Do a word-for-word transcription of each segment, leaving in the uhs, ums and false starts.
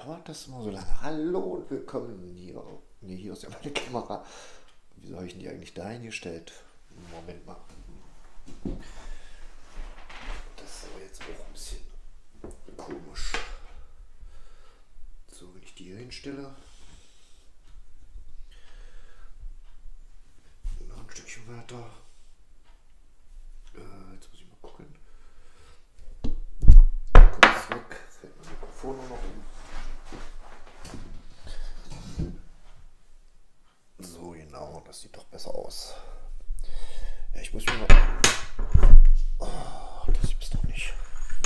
dauert das immer so lange? Hallo und willkommen hier. Nee, hier ist ja meine Kamera. Wieso habe ich denn die eigentlich da eingestellt? Moment mal. Das ist aber jetzt auch ein bisschen komisch. So, wenn ich die hier hinstelle. Noch ein Stückchen weiter. Äh, jetzt muss ich mal gucken. Kurz weg. Fällt mein Mikrofon nur noch um. So, genau. Das sieht doch besser aus. Ja, ich muss mir mal... Oh, das gibt's doch nicht.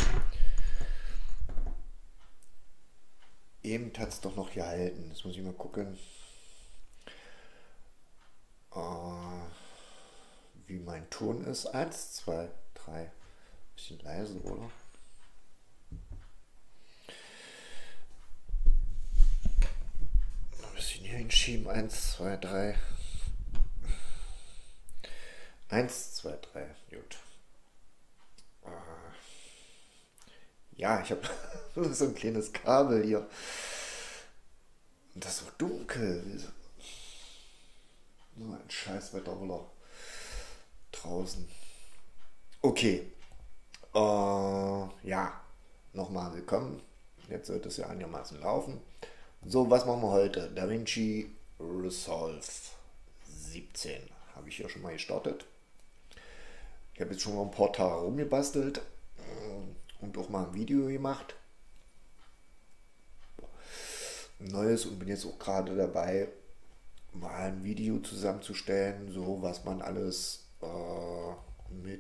Eben hat es doch noch gehalten. Jetzt muss ich mal gucken, äh, wie mein Ton ist. Eins, zwei, drei. Bisschen leise, oder? Ein bisschen hier hinschieben. Eins, zwei, drei. Eins, zwei, drei. Gut. Äh, ja, ich habe so ein kleines Kabel hier. Und das ist so dunkel. So ein Scheißwetter wieder draußen. Okay. Äh, ja, nochmal willkommen. Jetzt sollte es ja einigermaßen laufen. So, was machen wir heute? DaVinci Resolve siebzehn habe ich hier schon mal gestartet. Ich habe jetzt schon mal ein paar Tage rumgebastelt und auch mal ein Video gemacht. Ein neues, und bin jetzt auch gerade dabei, mal ein Video zusammenzustellen, so was man alles äh, mit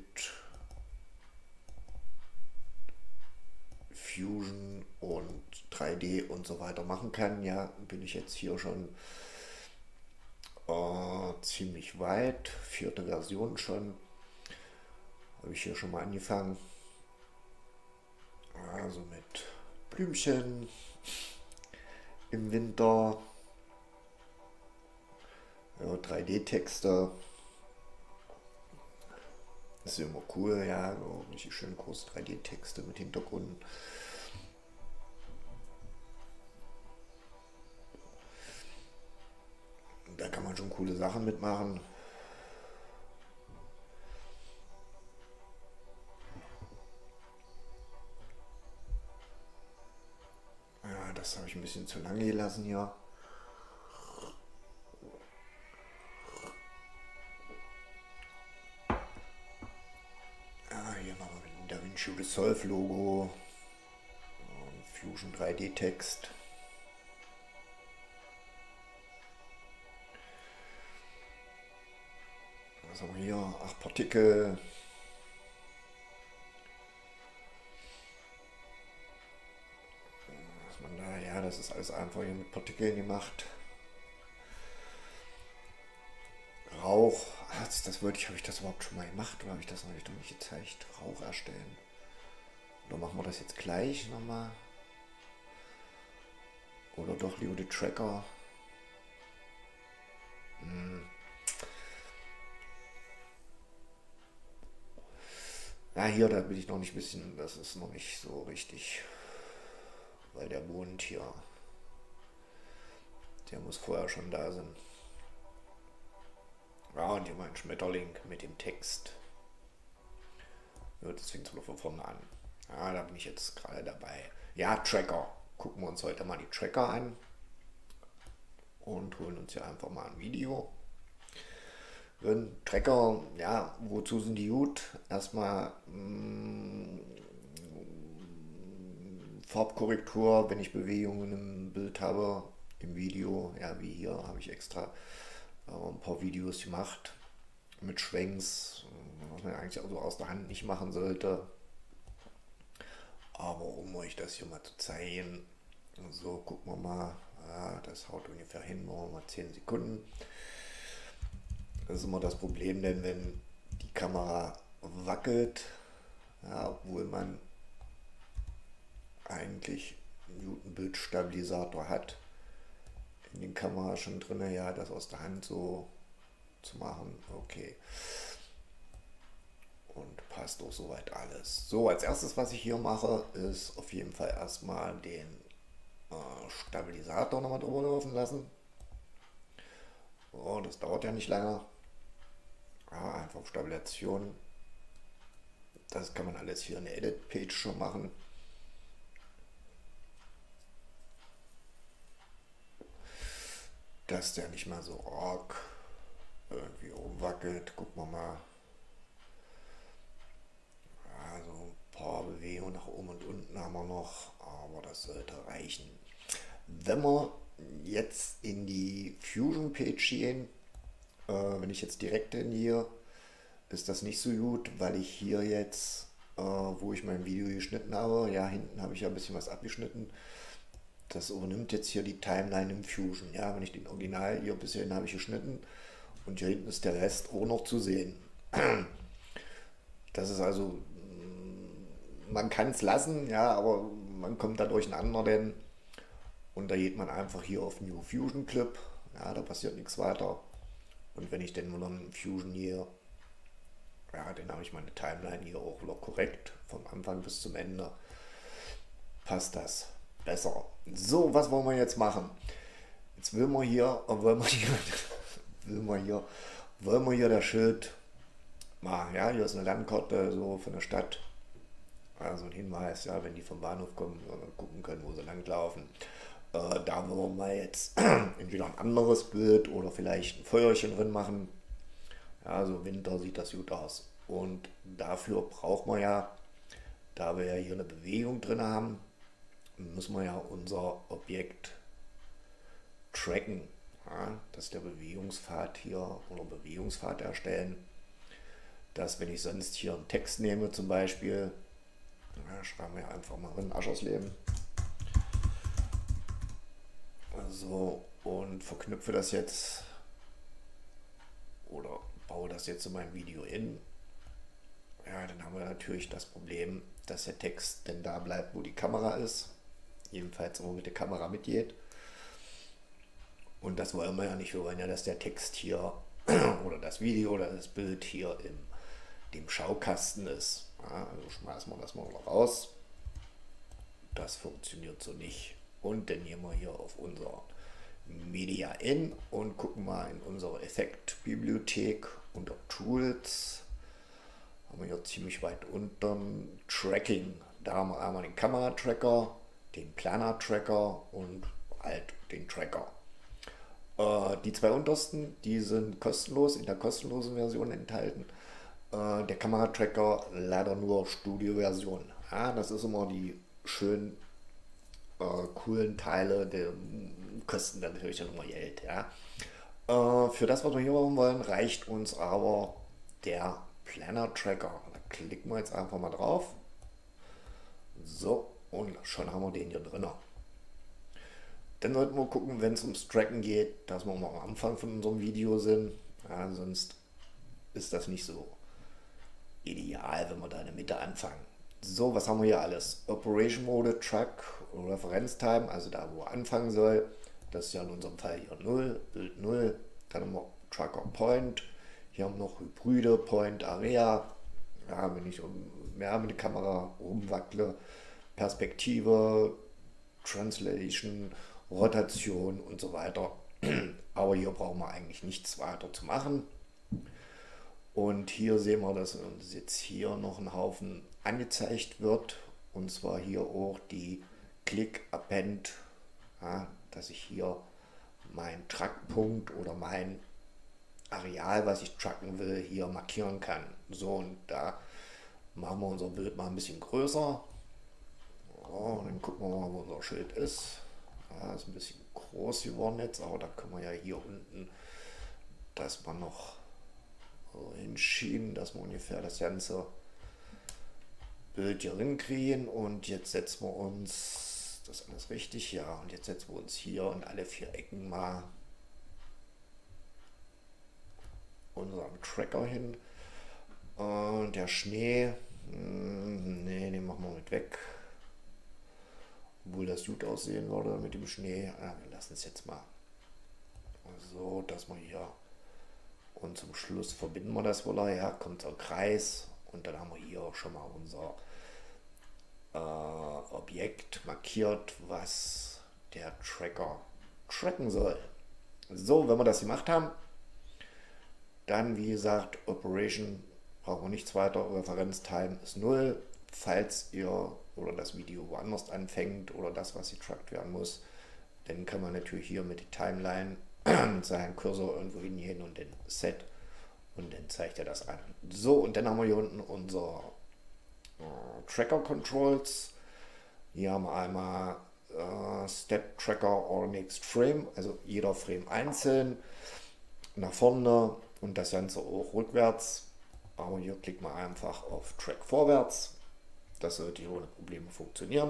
Fusion und drei D und so weiter machen kann. Ja, bin ich jetzt hier schon äh, ziemlich weit. Vierte Version schon. Habe ich hier schon mal angefangen. Also mit Blümchen im Winter. Ja, drei D-Texte. Das ist immer cool, ja. So richtig schön große drei D-Texte mit Hintergrund. Da kann man schon coole Sachen mitmachen. Ja, das habe ich ein bisschen zu lange gelassen hier. Ja, hier machen wir mit dem DaVinci Resolve Logo. Fusion drei D-Text. Was haben wir hier? Ach, Partikel. Was man da, ja, das ist alles einfach hier mit Partikeln gemacht. Rauch. Ach, das, das wollte ich, habe ich das überhaupt schon mal gemacht oder habe ich das noch nicht, noch nicht gezeigt? Rauch erstellen. Oder machen wir das jetzt gleich nochmal? Oder doch lieber die Tracker? Hm. Ja, hier, da bin ich noch nicht ein bisschen, das ist noch nicht so richtig, weil der Mond hier, der muss vorher schon da sein. Ja, und hier mein Schmetterling mit dem Text. Ja, das fängt wieder von vorne an. Ja, da bin ich jetzt gerade dabei. Ja, Tracker. Gucken wir uns heute mal die Tracker an und holen uns ja einfach mal ein Video. Ein Tracker, ja, wozu sind die gut? Erstmal mh, Farbkorrektur, wenn ich Bewegungen im Bild habe, im Video, ja, wie hier habe ich extra äh, ein paar Videos gemacht mit Schwenks, was man eigentlich also aus der Hand nicht machen sollte. Aber um euch das hier mal zu zeigen, so gucken wir mal, ja, das haut ungefähr hin, machen wir mal zehn Sekunden. Das ist immer das Problem, denn wenn die Kamera wackelt, ja, obwohl man eigentlich einen guten Bildstabilisator hat, in den Kamera schon drin, ja, das aus der Hand so zu machen, okay. Und passt auch soweit alles. So, als erstes, was ich hier mache, ist auf jeden Fall erstmal den äh, Stabilisator nochmal drüber laufen lassen. Oh, das dauert ja nicht lange. Ja, einfach Stabilisation. Das kann man alles hier in der Edit-Page schon machen. Dass der nicht mal so arg irgendwie rumwackelt. Gucken wir mal. Also ein paar Bewegungen nach oben und unten haben wir noch, aber das sollte reichen. Wenn wir jetzt in die Fusion Page gehen, äh, wenn ich jetzt direkt in hier, ist das nicht so gut, weil ich hier jetzt, äh, wo ich mein Video geschnitten habe, ja, hinten habe ich ja ein bisschen was abgeschnitten. Das übernimmt jetzt hier die Timeline im Fusion. Ja, wenn ich den Original hier bis hierhin habe ich geschnitten und hier hinten ist der Rest auch noch zu sehen. Das ist also, man kann es lassen, ja, aber man kommt da durcheinander, denn und da geht man einfach hier auf New Fusion Clip, ja, da passiert nichts weiter. Und wenn ich den modernen Fusion hier, ja, dann habe ich meine Timeline hier auch wieder korrekt, vom Anfang bis zum Ende, passt das besser. So, was wollen wir jetzt machen? Jetzt will man hier, wollen wir hier, will man hier, wollen wir hier das Schild machen, ja, hier ist eine Landkarte so von der Stadt. Also ein Hinweis, ja, wenn die vom Bahnhof kommen, gucken können, wo sie langlaufen. Äh, da wollen wir mal jetzt entweder ein anderes Bild oder vielleicht ein Feuerchen drin machen. Ja, so Winter sieht das gut aus. Und dafür braucht man ja, da wir ja hier eine Bewegung drin haben, müssen wir ja unser Objekt tracken. Ja, das ist der Bewegungspfad hier oder Bewegungspfad erstellen. Dass wenn ich sonst hier einen Text nehme zum Beispiel, ja, schreiben wir einfach mal in Aschersleben. So, und verknüpfe das jetzt oder baue das jetzt in mein Video in. Ja, dann haben wir natürlich das Problem, dass der Text denn da bleibt, wo die Kamera ist. Jedenfalls immer mit der Kamera mitgeht. Und das wollen wir ja nicht. Wir wollen ja, dass der Text hier oder das Video oder das Bild hier im dem Schaukasten ist. Ja, also schmeißen wir das mal raus. Das funktioniert so nicht. Und dann gehen wir hier auf unser Media in und gucken mal in unsere Effektbibliothek unter Tools. Haben wir hier ziemlich weit unten Tracking. Da haben wir einmal den Kameratracker, den Planer-Tracker und halt den Tracker. Äh, die zwei untersten, die sind kostenlos, in der kostenlosen Version enthalten. Äh, der Kameratracker leider nur Studio-Version. Ja, das ist immer die schönen äh, coolen Teile, der kosten dann natürlich dann immer Geld. Ja. Äh, für das, was wir hier machen wollen, reicht uns aber der Planner-Tracker. Da klicken wir jetzt einfach mal drauf. So, und schon haben wir den hier drin. Dann sollten wir gucken, wenn es ums Tracken geht, dass wir mal am Anfang von unserem Video sind. Ja, sonst ist das nicht so ideal, wenn wir da in der Mitte anfangen. So, was haben wir hier alles? Operation Mode, Track, Referenztime, also da, wo er anfangen soll. Das ist ja in unserem Fall hier null, Bild null. Dann haben wir Tracker Point. Hier haben wir noch Hybride, Point, Area. Ja, wenn ich mehr mit der Kamera rumwackle. Perspektive, Translation, Rotation und so weiter. Aber hier brauchen wir eigentlich nichts weiter zu machen. Und hier sehen wir, dass uns jetzt hier noch ein Haufen angezeigt wird. Und zwar hier auch die Click Append, ja, dass ich hier meinen Trackpunkt oder mein Areal, was ich tracken will, hier markieren kann. So, und da machen wir unser Bild mal ein bisschen größer. So, und dann gucken wir mal, wo unser Schild ist. Ja, ist ein bisschen groß geworden jetzt, aber da können wir ja hier unten, dass man noch so hinschieben, dass wir ungefähr das ganze Bild hier hinkriegen. Und jetzt setzen wir uns, das ist alles richtig, ja, und jetzt setzen wir uns hier und alle vier Ecken mal unseren Tracker hin. Und der Schnee, ne, den machen wir mit weg. Obwohl das gut aussehen würde mit dem Schnee. Ja, wir lassen es jetzt mal so, dass wir hier und zum Schluss verbinden wir das wohl. Ja, kommt der Kreis und dann haben wir hier auch schon mal unser äh, Objekt markiert, was der Tracker tracken soll. So, wenn wir das gemacht haben, dann wie gesagt, Operation brauchen wir nichts weiter, Referenztime ist null. Falls ihr oder das Video woanders anfängt oder das, was getrackt werden muss, dann kann man natürlich hier mit der Timeline mit seinem Cursor irgendwo hingehen und den Set und dann zeigt er das an. So, und dann haben wir hier unten unser äh, Tracker Controls. Hier haben wir einmal äh, Step Tracker or Next Frame, also jeder Frame einzeln, nach vorne und das Ganze auch rückwärts. Aber hier klickt man einfach auf Track vorwärts. Das sollte hier ohne Probleme funktionieren.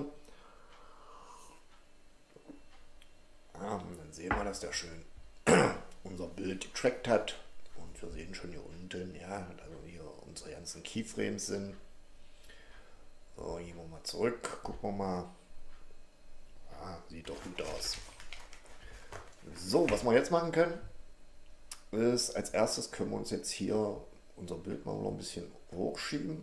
Ja, und dann sehen wir, dass der schön unser Bild getrackt hat. Und wir sehen schon hier unten, ja, also hier unsere ganzen Keyframes sind. So, gehen wir mal zurück, gucken wir mal. Ja, sieht doch gut aus. So, was wir jetzt machen können, ist, als erstes können wir uns jetzt hier unser Bild mal noch ein bisschen hochschieben.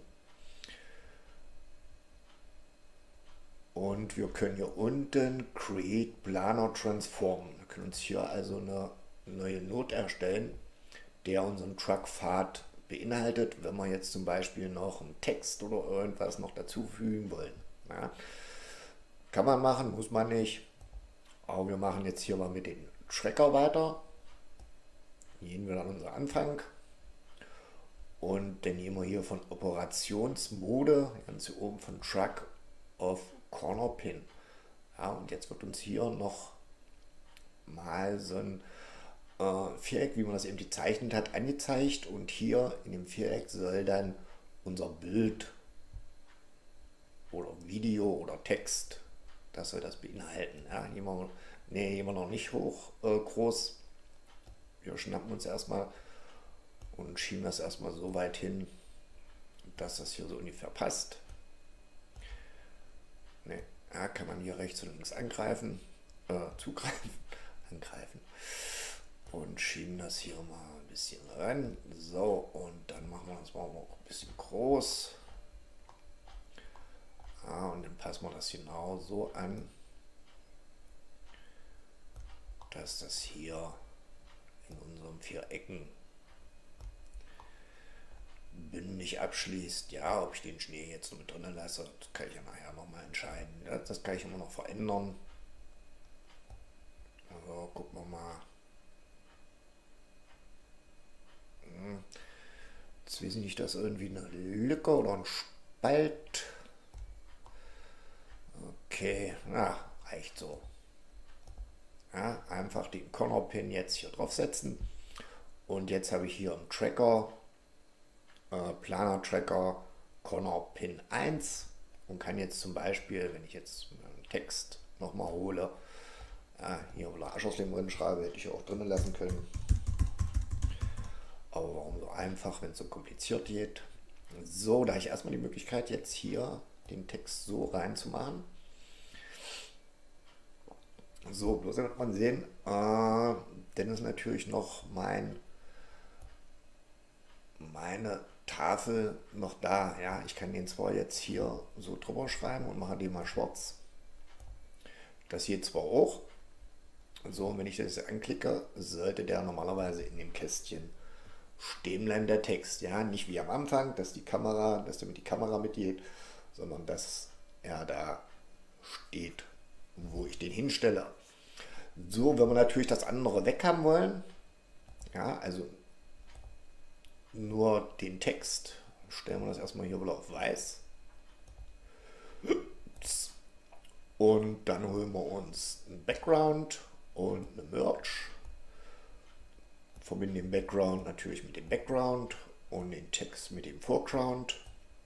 Und wir können hier unten Create Planar Transform. Wir können uns hier also eine neue Note erstellen, der unseren Truck-Pfad beinhaltet, wenn wir jetzt zum Beispiel noch einen Text oder irgendwas noch dazufügen wollen. Ja, kann man machen, muss man nicht. Aber wir machen jetzt hier mal mit dem Tracker weiter. Gehen wir an unseren Anfang. Und dann gehen wir hier von Operationsmode, ganz hier oben von Truck auf Corner Pin. Ja, und jetzt wird uns hier noch mal so ein äh, Viereck, wie man das eben gezeichnet hat, angezeigt. Und hier in dem Viereck soll dann unser Bild oder Video oder Text, das soll das beinhalten. Ja, gehen wir, nee, gehen wir noch nicht hoch äh, groß. Wir schnappen uns erstmal und schieben das erstmal so weit hin, dass das hier so ungefähr passt. Ne, ja, kann man hier rechts und links angreifen, äh, zugreifen, angreifen und schieben das hier mal ein bisschen ran. So, und dann machen wir das mal noch ein bisschen groß. Ja, und dann passen wir das genau so an, dass das hier in unseren vier Ecken bündig abschließt. Ja, ob ich den Schnee jetzt noch mit drin lasse, das kann ich ja nachher nochmal entscheiden. Ja, das kann ich immer noch verändern. Also gucken wir mal. Hm. Jetzt weiß ich nicht, dass irgendwie eine Lücke oder ein Spalt. Okay, na, reicht so. Ja, einfach den Corner Pin jetzt hier draufsetzen. Und jetzt habe ich hier im Tracker Planar Tracker Corner Pin eins und kann jetzt zum Beispiel, wenn ich jetzt einen Text nochmal hole, ja, hier oder Aschersleben drin schreibe, hätte ich auch drin lassen können. Aber warum so einfach, wenn es so kompliziert geht? So, da habe ich erstmal die Möglichkeit, jetzt hier den Text so reinzumachen. So, bloß damit man sehen, äh, dann ist natürlich noch mein meine Tafel noch da. Ja, ich kann den zwar jetzt hier so drüber schreiben und mache den mal schwarz. Das hier zwar auch. So, und wenn ich das anklicke, sollte der normalerweise in dem Kästchen stehen bleiben, der Text. Ja, nicht wie am Anfang, dass die Kamera, dass damit die Kamera mitgeht, sondern dass er da steht, wo ich den hinstelle. So, wenn wir natürlich das andere weg haben wollen, ja, also nur den Text, stellen wir das erstmal hier wieder auf weiß. Und dann holen wir uns einen Background und eine Merge. Verbinden den Background natürlich mit dem Background und den Text mit dem Foreground.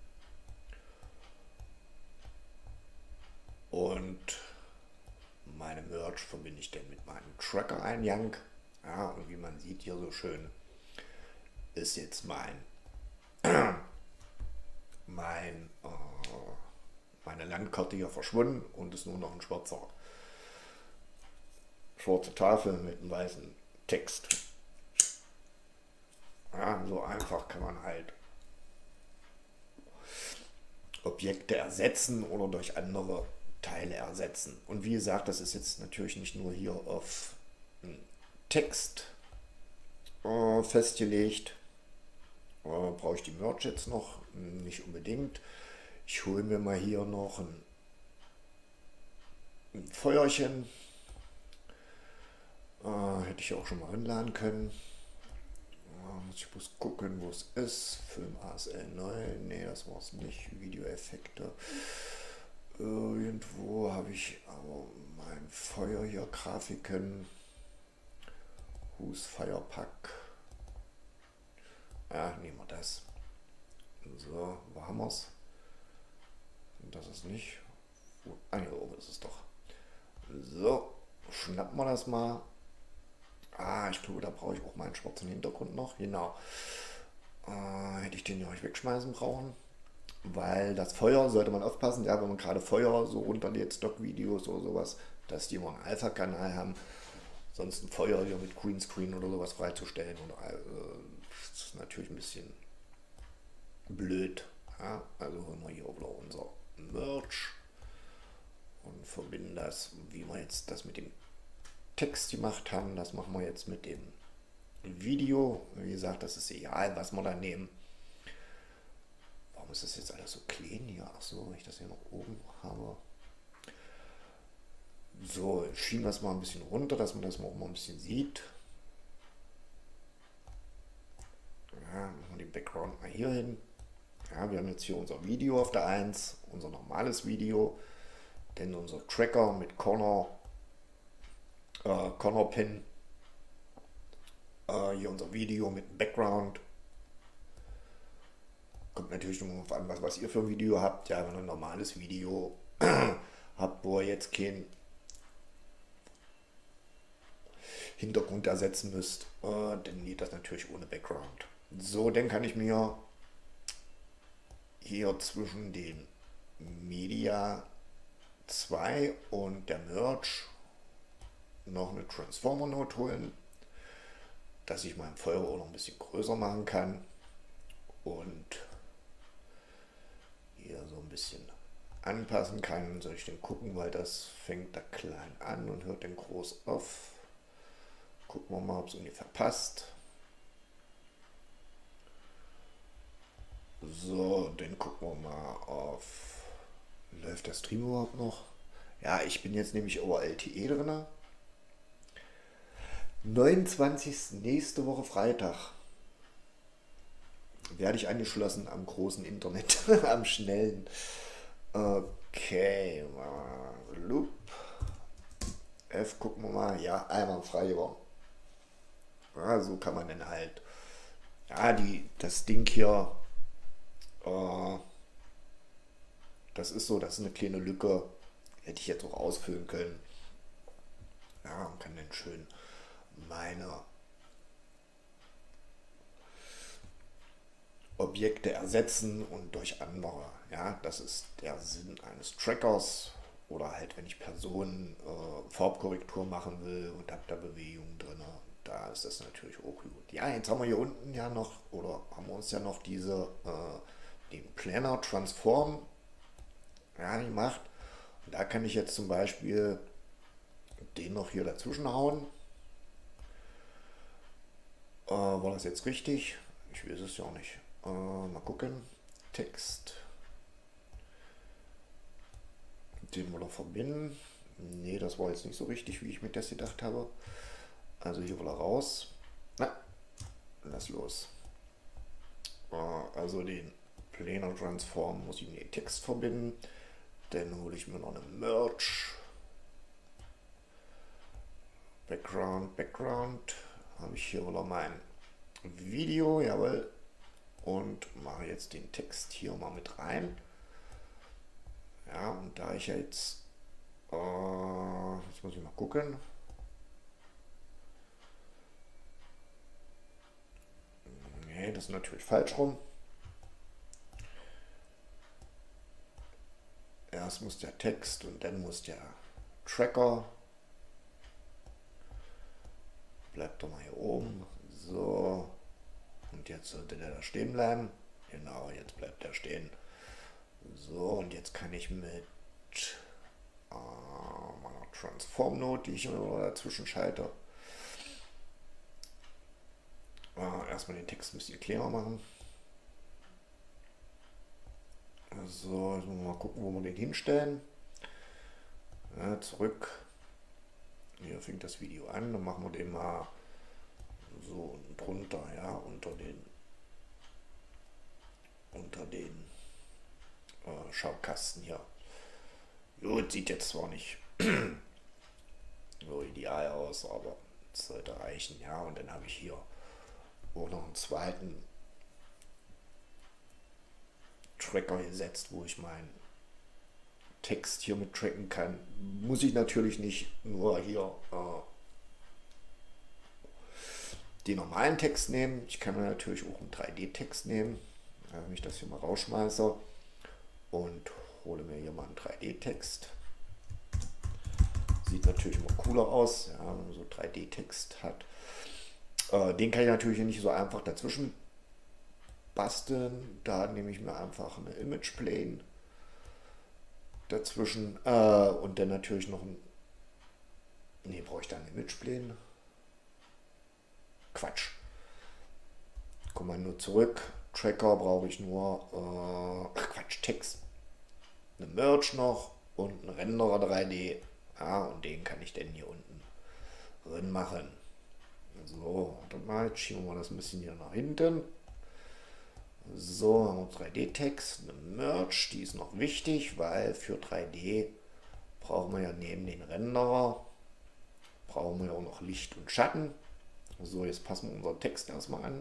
Und meine Merge verbinde ich dann mit meinem Tracker-Eingang. Ja, und wie man sieht hier so schön, ist jetzt mein, mein äh, meine Landkarte hier verschwunden und ist nur noch ein schwarzer, schwarze Tafel mit einem weißen Text. Ja, so einfach kann man halt Objekte ersetzen oder durch andere Teile Teile ersetzen. Und wie gesagt, das ist jetzt natürlich nicht nur hier auf Text äh, festgelegt. Äh, brauche ich die Merch jetzt noch? Nicht unbedingt. Ich hole mir mal hier noch ein, ein Feuerchen. Äh, hätte ich auch schon mal anladen können. Äh, ich muss gucken, wo es ist. Film A S L neun. Ne, das war es nicht. Videoeffekte. Irgendwo habe ich aber mein Feuer hier, Grafiken. Who's Firepack. Ja, nehmen wir das. So, wo haben wir es? Das ist nicht. Ah, hier oben ist es doch. So, schnappen wir das mal. Ah, ich glaube, da brauche ich auch meinen schwarzen Hintergrund noch. Genau. Äh, hätte ich den ja euch wegschmeißen brauchen. Weil das Feuer, sollte man aufpassen, ja, wenn man gerade Feuer so runterlädt, Stock-Videos oder sowas, dass die immer einen Alpha-Kanal haben. Sonst ein Feuer hier mit Greenscreen oder sowas freizustellen. Oder, äh, das ist natürlich ein bisschen blöd. Ja? Also holen wir hier wieder unser Merch und verbinden das, wie wir jetzt das mit dem Text gemacht haben. Das machen wir jetzt mit dem Video. Wie gesagt, das ist egal, was wir da nehmen. Warum ist das jetzt alles so clean hier? Ach so, wenn ich das hier noch oben habe. So, schieben wir es mal ein bisschen runter, dass man das mal auch mal ein bisschen sieht. Ja, machen wir den Background mal hier hin. Ja, wir haben jetzt hier unser Video auf der eins, unser normales Video, dann unser Tracker mit Corner, äh, Corner Pin. Äh, hier unser Video mit Background. Kommt natürlich nur auf an, was, was ihr für ein Video habt. Ja, wenn ihr ein normales Video habt, wo ihr jetzt kein Hintergrund ersetzen müsst, äh, dann geht das natürlich ohne Background. So, dann kann ich mir hier zwischen den Media zwei und der Merch noch eine Transformer Note holen, dass ich mein Feuer auch noch ein bisschen größer machen kann und hier so ein bisschen anpassen kann. Soll ich denn gucken, weil das fängt da klein an und hört dann groß auf. Gucken wir mal, ob es ungefähr passt. So, dann gucken wir mal auf. Läuft der Stream überhaupt noch? Ja, ich bin jetzt nämlich über L T E drin. neunundzwanzigsten nächste Woche Freitag werde ich angeschlossen am großen Internet, am schnellen. Okay, Loop. F, gucken wir mal. Ja, einmal frei war. Ja, so kann man dann halt. Ja, die, das Ding hier. Äh, das ist so, das ist eine kleine Lücke. Hätte ich jetzt auch ausfüllen können. Ja, und kann dann schön meine Objekte ersetzen und durch andere. Ja, das ist der Sinn eines Trackers. Oder halt, wenn ich Personen äh, Farbkorrektur machen will und habe da Bewegungen drin, da ist das natürlich auch gut. Ja, jetzt haben wir hier unten ja noch, oder haben wir uns ja noch diese, äh, den Planner Transform ja, gemacht. Und da kann ich jetzt zum Beispiel den noch hier dazwischen hauen. Äh, war das jetzt richtig? Ich weiß es ja auch nicht. Äh, mal gucken. Text. Den wollen wir verbinden. Ne, das war jetzt nicht so richtig, wie ich mir das gedacht habe. Also hier will er raus. Na, lass los. Äh, also den Planar Transform muss ich mit dem Text verbinden. Dann hole ich mir noch eine Merch. Background, Background. Habe ich hier wieder mein Video, jawohl. Und mache jetzt den Text hier mal mit rein. Ja, und da ich jetzt, äh, jetzt muss ich mal gucken. Nee, das ist natürlich falsch rum. Erst muss der Text und dann muss der Tracker. Bleibt doch mal hier oben. So. Und jetzt sollte der da stehen bleiben. Genau, jetzt bleibt er stehen. So, und jetzt kann ich mit Transform Node, die ich immer dazwischen schalte. Äh, erstmal den Text ein bisschen klarer machen. So, jetzt müssen wir mal gucken, wo wir den hinstellen. Ja, zurück. Hier fängt das Video an. Dann machen wir den mal so drunter, ja, unter den unter den äh, Schaukasten hier. Gut, sieht jetzt zwar nicht so ideal aus, aber es sollte reichen, ja. Und dann habe ich hier auch noch einen zweiten Tracker gesetzt, wo ich meinen Text hier mit tracken kann. Muss ich natürlich nicht nur hier äh, den normalen Text nehmen. Ich kann mir natürlich auch einen drei D-Text nehmen. Wenn ich das hier mal rausschmeiße und hole mir hier mal einen drei D-Text. Sieht natürlich immer cooler aus, ja, wenn man so drei D-Text hat. Äh, den kann ich natürlich nicht so einfach dazwischen basteln. Da nehme ich mir einfach eine Image Plane dazwischen äh, und dann natürlich noch ein. Ne, brauche ich da ein Image Plane? Quatsch. Kommando zurück. Tracker brauche ich nur. Äh, ach Quatsch, Text. Eine Merge noch und ein Renderer drei D. Ja, und den kann ich dann hier unten drin machen. So, warte mal, jetzt schieben wir das ein bisschen hier nach hinten. So, haben wir drei D-Text, eine Merge, die ist noch wichtig, weil für drei D brauchen wir ja neben den Renderer, brauchen wir auch noch Licht und Schatten. So, jetzt passen wir unseren Text erstmal an.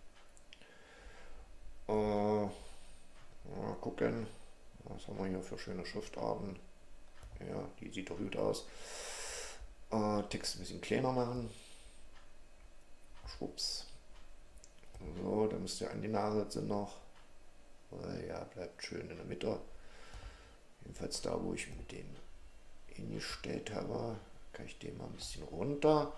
Äh, mal gucken, was haben wir hier für schöne Schriftarten. Ja, die sieht doch gut aus. Äh, Text ein bisschen kleiner machen. Schwupps. So, da müsste ja an die Nase sind noch. Ja, bleibt schön in der Mitte. Jedenfalls da, wo ich mit dem hingestellt habe, kann ich den mal ein bisschen runter.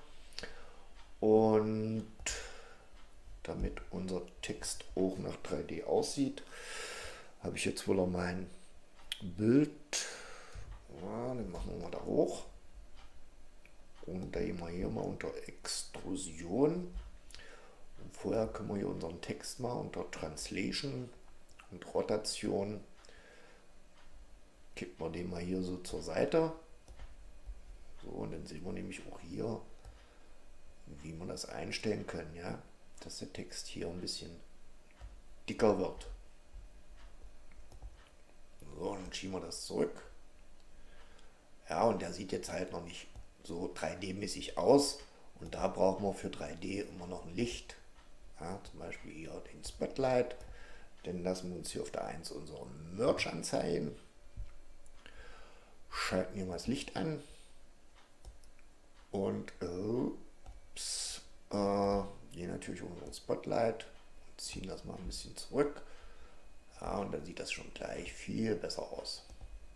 Und damit unser Text auch nach drei D aussieht, habe ich jetzt wohl auch mein Bild. Ja, den machen wir mal da hoch. Und da gehen wir hier mal unter Extrusion. Und vorher können wir hier unseren Text mal unter Translation und Rotation. Kippen wir den mal hier so zur Seite. So, und dann sehen wir nämlich auch hier, wie wir das einstellen können, ja, dass der Text hier ein bisschen dicker wird. So, dann schieben wir das zurück. Ja, und der sieht jetzt halt noch nicht so drei D-mäßig aus. Und da brauchen wir für drei D immer noch ein Licht. Ja, zum Beispiel hier den Spotlight. Dann lassen wir uns hier auf der eins unseren Merge anzeigen. Schalten hier mal das Licht an. Und ups, äh, gehen natürlich um unseren Spotlight und ziehen das mal ein bisschen zurück. Ja, und dann sieht das schon gleich viel besser aus.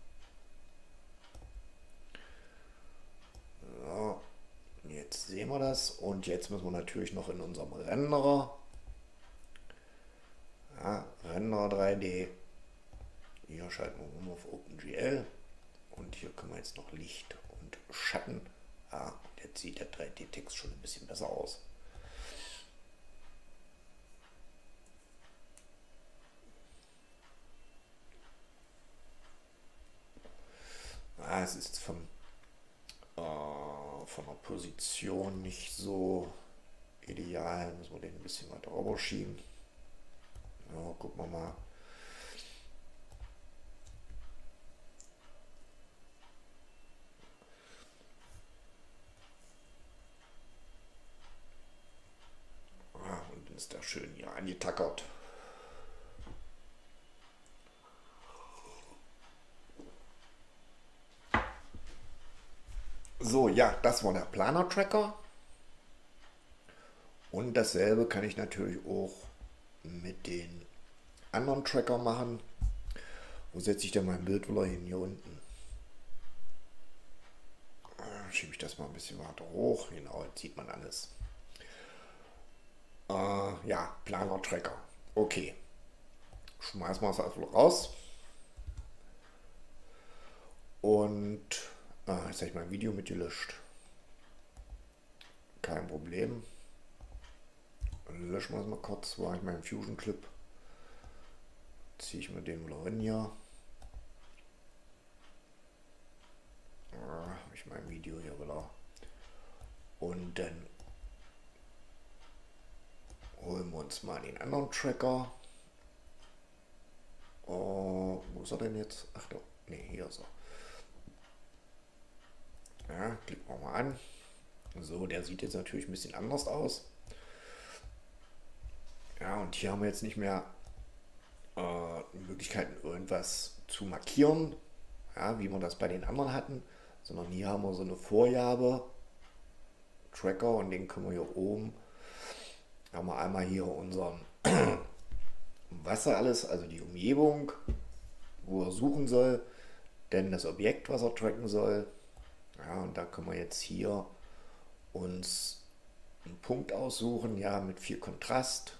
So, jetzt sehen wir das und jetzt müssen wir natürlich noch in unserem Renderer, ja, Renderer drei D, hier schalten wir um auf OpenGL und hier können wir jetzt noch Licht und Schatten. Ja, jetzt sieht der drei D-Text schon ein bisschen besser aus. Ja, es ist vom von der Position nicht so ideal, müssen wir den ein bisschen weiter rüber schieben. Ja, gucken wir mal. Ah, und dann ist der schön hier angetackert. So, ja, das war der Planer-Tracker. Und dasselbe kann ich natürlich auch mit den anderen Tracker machen. Wo setze ich denn mein Bild wieder hin? Hier unten. Schiebe ich das mal ein bisschen weiter hoch. Genau, jetzt sieht man alles. Äh, ja, Planer-Tracker. Okay. Schmeißen wir es also raus. Und Ah, jetzt habe ich mein Video mitgelöscht. Kein Problem. Löschen wir es mal kurz. War ich mein Fusion Clip. Ziehe ich mir den wieder rein hier. Ah, habe ich mein Video hier wieder. Und dann holen wir uns mal den anderen Tracker. Oh, wo ist er denn jetzt? Ach doch, ne, hier ist er. Ja, klicken wir mal an. So, der sieht jetzt natürlich ein bisschen anders aus. Ja, und hier haben wir jetzt nicht mehr äh, Möglichkeiten, irgendwas zu markieren, ja, wie wir das bei den anderen hatten, sondern hier haben wir so eine Vorgabe, Tracker, und den können wir hier oben, haben wir einmal hier unseren Wasser alles, also die Umgebung, wo er suchen soll, denn das Objekt, was er tracken soll. Ja, und da können wir jetzt hier uns einen Punkt aussuchen, ja, mit viel Kontrast.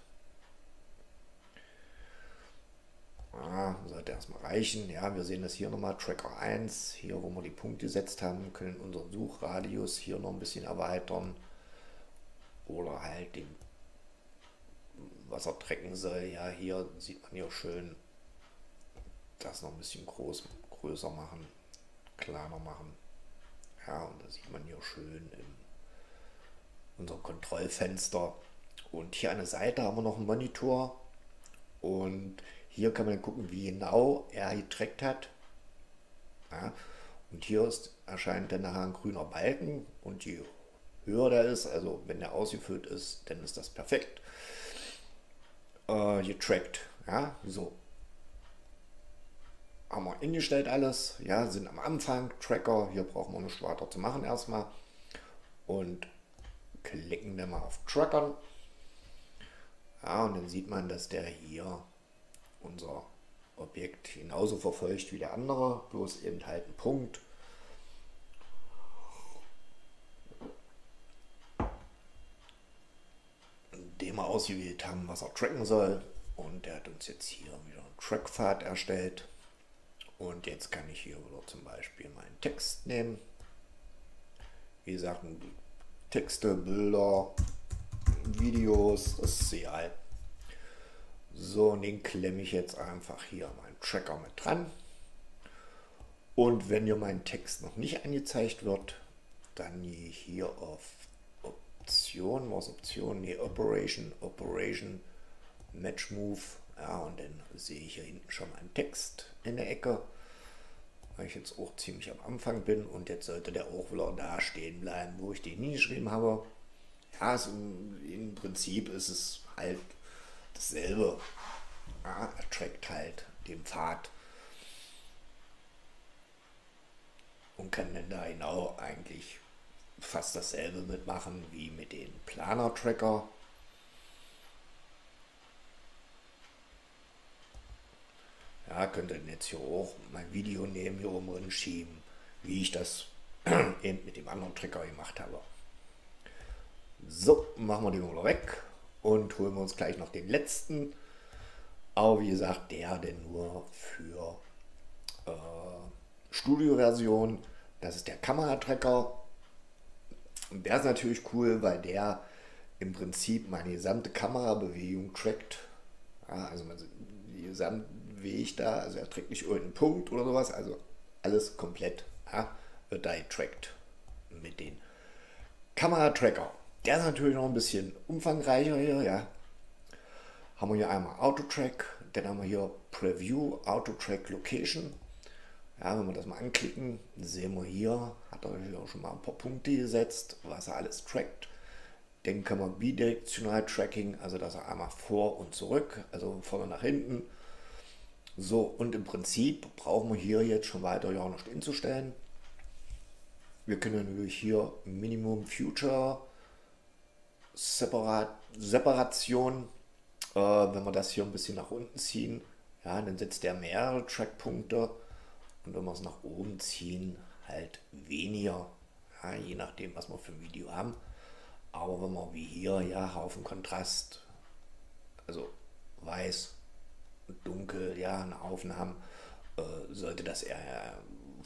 Ja, sollte erstmal reichen. Ja, wir sehen das hier nochmal, Tracker eins, hier wo wir die Punkte gesetzt haben, können unseren Suchradius hier noch ein bisschen erweitern. Oder halt den, was er tracken soll. Ja, hier sieht man hier schön das noch ein bisschen groß, größer machen, kleiner machen. Ja, und da sieht man hier schön in unserem Kontrollfenster. Und hier an der Seite haben wir noch einen Monitor. Und hier kann man gucken, wie genau er getrackt hat. Ja, und hier ist, erscheint dann nachher ein grüner Balken. Und je höher der ist, also wenn der ausgefüllt ist, dann ist das perfekt äh, getrackt. Ja, so. Haben wir eingestellt alles. Ja, sind am Anfang Tracker. Hier brauchen wir nichts weiter zu machen erstmal. Und klicken dann mal auf Trackern. Ja, und dann sieht man, dass der hier unser Objekt genauso verfolgt wie der andere, bloß eben halt ein Punkt. Den wir ausgewählt haben, was er tracken soll. Und der hat uns jetzt hier wieder einen Trackpfad erstellt. Und jetzt kann ich hier wieder zum Beispiel meinen Text nehmen. Wie gesagt, Texte, Bilder, Videos, das ist egal. So, und den klemme ich jetzt einfach hier meinen Tracker mit dran. Und wenn hier mein Text noch nicht angezeigt wird, dann gehe ich hier auf Option, was Option, nee, Operation, Operation, Match Move. Ja, und dann sehe ich hier hinten schon einen Text in der Ecke, weil ich jetzt auch ziemlich am Anfang bin, und jetzt sollte der auch wieder da stehen bleiben, wo ich den nie geschrieben habe. Ja, also im Prinzip ist es halt dasselbe. Ja, er trackt halt den Pfad und kann dann da genau eigentlich fast dasselbe mitmachen wie mit den Planer-Tracker. Ja, könnt ihr jetzt hier auch mein Video nehmen, hier oben drin schieben, wie ich das eben mit dem anderen Tracker gemacht habe. So, machen wir den wieder weg und holen wir uns gleich noch den letzten. Aber wie gesagt, der denn nur für äh, Studio-Version. Das ist der Kameratracker. Und der ist natürlich cool, weil der im Prinzip meine gesamte Kamerabewegung trackt. Ja, also die gesamte Weg da, also er trägt nicht irgendeinen Punkt oder sowas, also alles komplett, ja, wird da getrackt mit den Kameratracker. Der ist natürlich noch ein bisschen umfangreicher hier, ja. Haben wir hier einmal Auto-Track, dann haben wir hier Preview, Auto-Track Location. Ja, wenn wir das mal anklicken, sehen wir hier, hat er hier auch schon mal ein paar Punkte gesetzt, was er alles trackt. Dann können wir bidirektional Tracking, also dass er einmal vor und zurück, also vorne nach hinten. So, und im Prinzip brauchen wir hier jetzt schon weiter ja noch hinzustellen. Wir können natürlich hier Minimum Future Separat, Separation, äh, wenn wir das hier ein bisschen nach unten ziehen, ja, dann setzt der mehrere Trackpunkte, und wenn wir es nach oben ziehen, halt weniger, ja, je nachdem, was wir für ein Video haben. Aber wenn wir wie hier, ja, Haufen Kontrast, also weiß und dunkel, ja, einen Haufen haben, äh, sollte das eher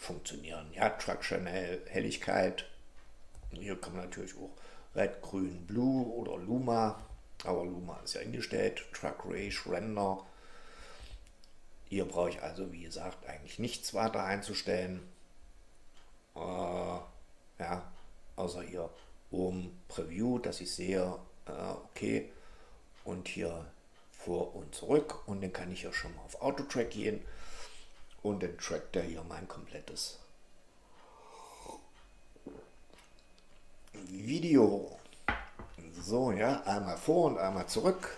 funktionieren. Ja, Traction Helligkeit. Hier kann man natürlich auch Red, Grün, Blue oder Luma. Aber Luma ist ja eingestellt. Truck Race, Render. Hier brauche ich also, wie gesagt, eigentlich nichts weiter einzustellen. Äh, ja, außer hier oben Preview, dass ich sehe, äh, okay, und hier vor und zurück. Und dann kann ich hier schon mal auf Auto-Track gehen und dann trackt er hier mein komplettes Video. So, ja, einmal vor und einmal zurück.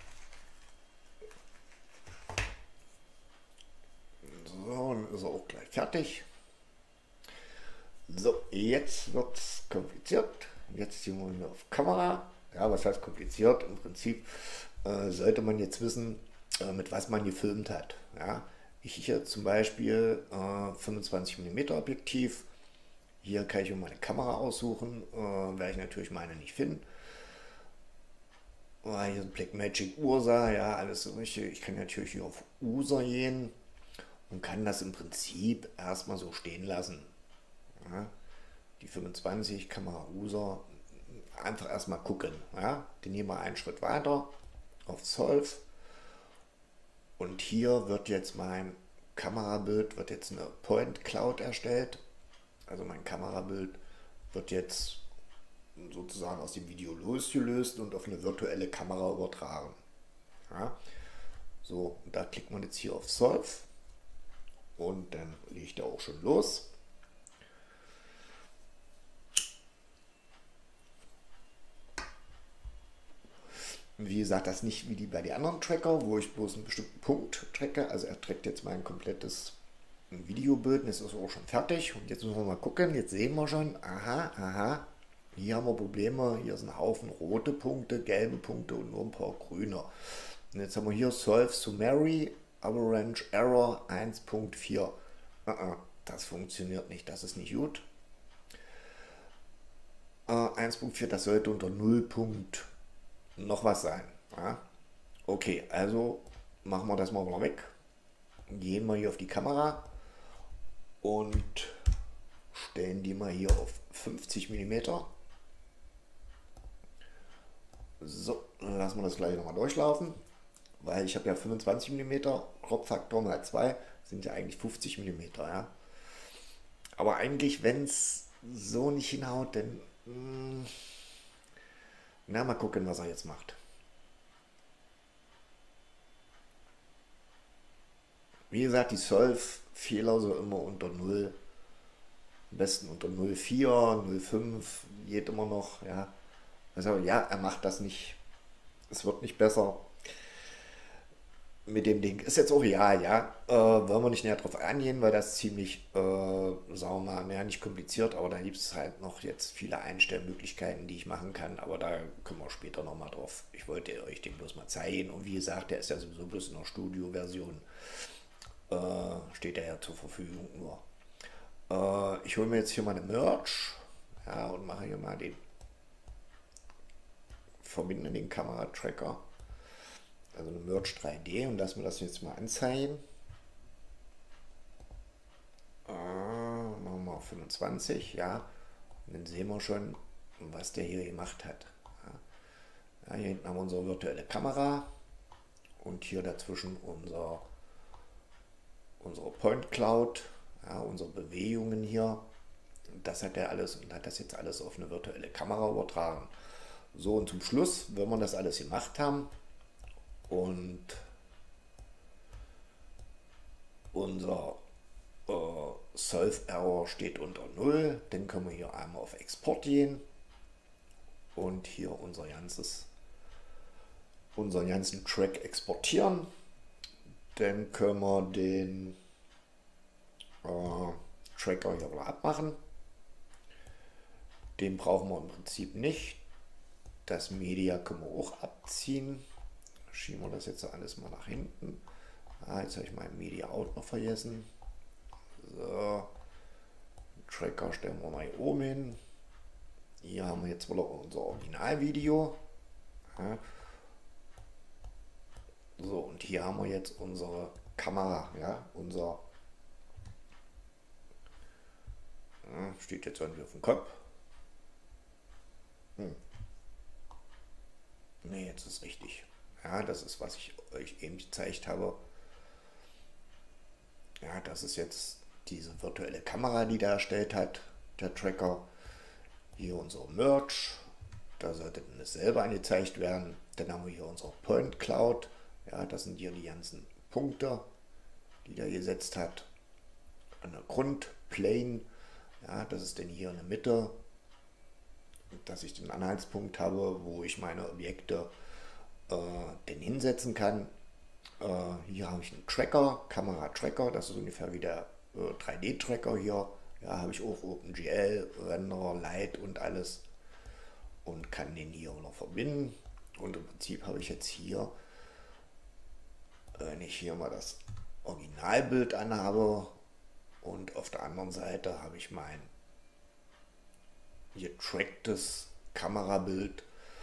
So, dann ist er auch gleich fertig. So, jetzt wird es kompliziert. Jetzt ziehen wir hier auf Kamera. Ja, was heißt kompliziert? Im Prinzip äh, sollte man jetzt wissen, äh, mit was man gefilmt hat. Ja, ich hier zum Beispiel äh, fünfundzwanzig Millimeter Objektiv. Hier kann ich mir meine Kamera aussuchen. Äh, werde ich natürlich meine nicht finden. Äh, hier ist Blackmagic Ursa. Ja, alles so richtig. Ich kann natürlich hier auf User gehen und kann das im Prinzip erstmal so stehen lassen. Ja, die fünfundzwanzig Kamera User einfach erstmal gucken. Ja, den nehmen wir einen Schritt weiter auf Solve und hier wird jetzt mein Kamerabild, wird jetzt eine Point Cloud erstellt. Also mein Kamerabild wird jetzt sozusagen aus dem Video losgelöst und auf eine virtuelle Kamera übertragen. Ja, so, und da klickt man jetzt hier auf Solve und dann legt er auch schon los. Wie gesagt, das nicht wie die bei den anderen Tracker, wo ich bloß einen bestimmten Punkt tracke. Also er trackt jetzt mein komplettes Videobild und es ist auch schon fertig. Und jetzt müssen wir mal gucken. Jetzt sehen wir schon, aha, aha, hier haben wir Probleme. Hier sind ein Haufen rote Punkte, gelbe Punkte und nur ein paar grüne. Und jetzt haben wir hier Solve Summary Avalanche Error eins Punkt vier. Das funktioniert nicht, das ist nicht gut. eins Punkt vier, das sollte unter null. Noch was sein. Ja? Okay, also machen wir das mal wieder weg. Gehen wir hier auf die Kamera und stellen die mal hier auf fünfzig Millimeter. So, dann lassen wir das gleich nochmal durchlaufen, weil ich habe ja fünfundzwanzig Millimeter, Crop-Faktor mal zwei sind ja eigentlich fünfzig Millimeter. Ja? Aber eigentlich, wenn es so nicht hinhaut, dann... Mh, na, mal gucken, was er jetzt macht. Wie gesagt, die Solve-Fehler so immer unter null. Am besten unter null Komma vier, null Komma fünf, geht immer noch. Ja. Also ja, er macht das nicht. Es wird nicht besser mit dem Ding. Ist jetzt auch ja, ja. Äh, wollen wir nicht näher drauf eingehen, weil das ist ziemlich, äh, sagen wir mal, ja, nicht kompliziert, aber da gibt es halt noch jetzt viele Einstellmöglichkeiten, die ich machen kann, aber da kommen wir später nochmal drauf. Ich wollte euch den bloß mal zeigen und wie gesagt, der ist ja sowieso bloß in der Studio-Version. Äh, steht er ja zur Verfügung nur. Äh, ich hole mir jetzt hier mal eine Merge, ja, und mache hier mal den verbinde den Kameratracker. Also eine Merge drei D und lassen wir das jetzt mal anzeigen. Äh, machen wir auf fünfundzwanzig, ja. Und dann sehen wir schon, was der hier gemacht hat. Ja, hier hinten haben wir unsere virtuelle Kamera und hier dazwischen unser, unsere Point Cloud, ja, unsere Bewegungen hier. Das hat er alles und hat das jetzt alles auf eine virtuelle Kamera übertragen. So, und zum Schluss, wenn wir das alles gemacht haben, und unser äh, Solve Error steht unter null, dann können wir hier einmal auf Export gehen und hier unser ganzes, unseren ganzen Track exportieren. Dann können wir den äh, Tracker hier wieder abmachen. Den brauchen wir im Prinzip nicht. Das Media können wir auch abziehen. Schieben wir das jetzt alles mal nach hinten. Ah, jetzt habe ich mein Media Out noch vergessen. So. Tracker stellen wir mal hier oben hin. Hier haben wir jetzt wieder unser Originalvideo. Ja. So, und hier haben wir jetzt unsere Kamera, ja, unser Ja, steht jetzt irgendwie auf dem Kopf. Hm. Ne, jetzt ist richtig. Ja, das ist, was ich euch eben gezeigt habe. Ja, das ist jetzt diese virtuelle Kamera, die der erstellt hat, der Tracker. Hier unser Merch. Da sollte dann dasselbe angezeigt werden. Dann haben wir hier unsere Point Cloud. Ja, das sind hier die ganzen Punkte, die der gesetzt hat. An der Grundplane. Ja, das ist dann hier in der Mitte. Dass ich den Anhaltspunkt habe, wo ich meine Objekte äh, denn hinsetzen kann. Äh, hier habe ich einen Tracker, Kamera-Tracker. Das ist ungefähr wie der äh, drei D-Tracker hier. Ja, habe ich auch OpenGL, Render, Light und alles. Und kann den hier noch verbinden. Und im Prinzip habe ich jetzt hier, wenn ich hier mal das Originalbild anhabe und auf der anderen Seite habe ich mein getracktes Kamerabild.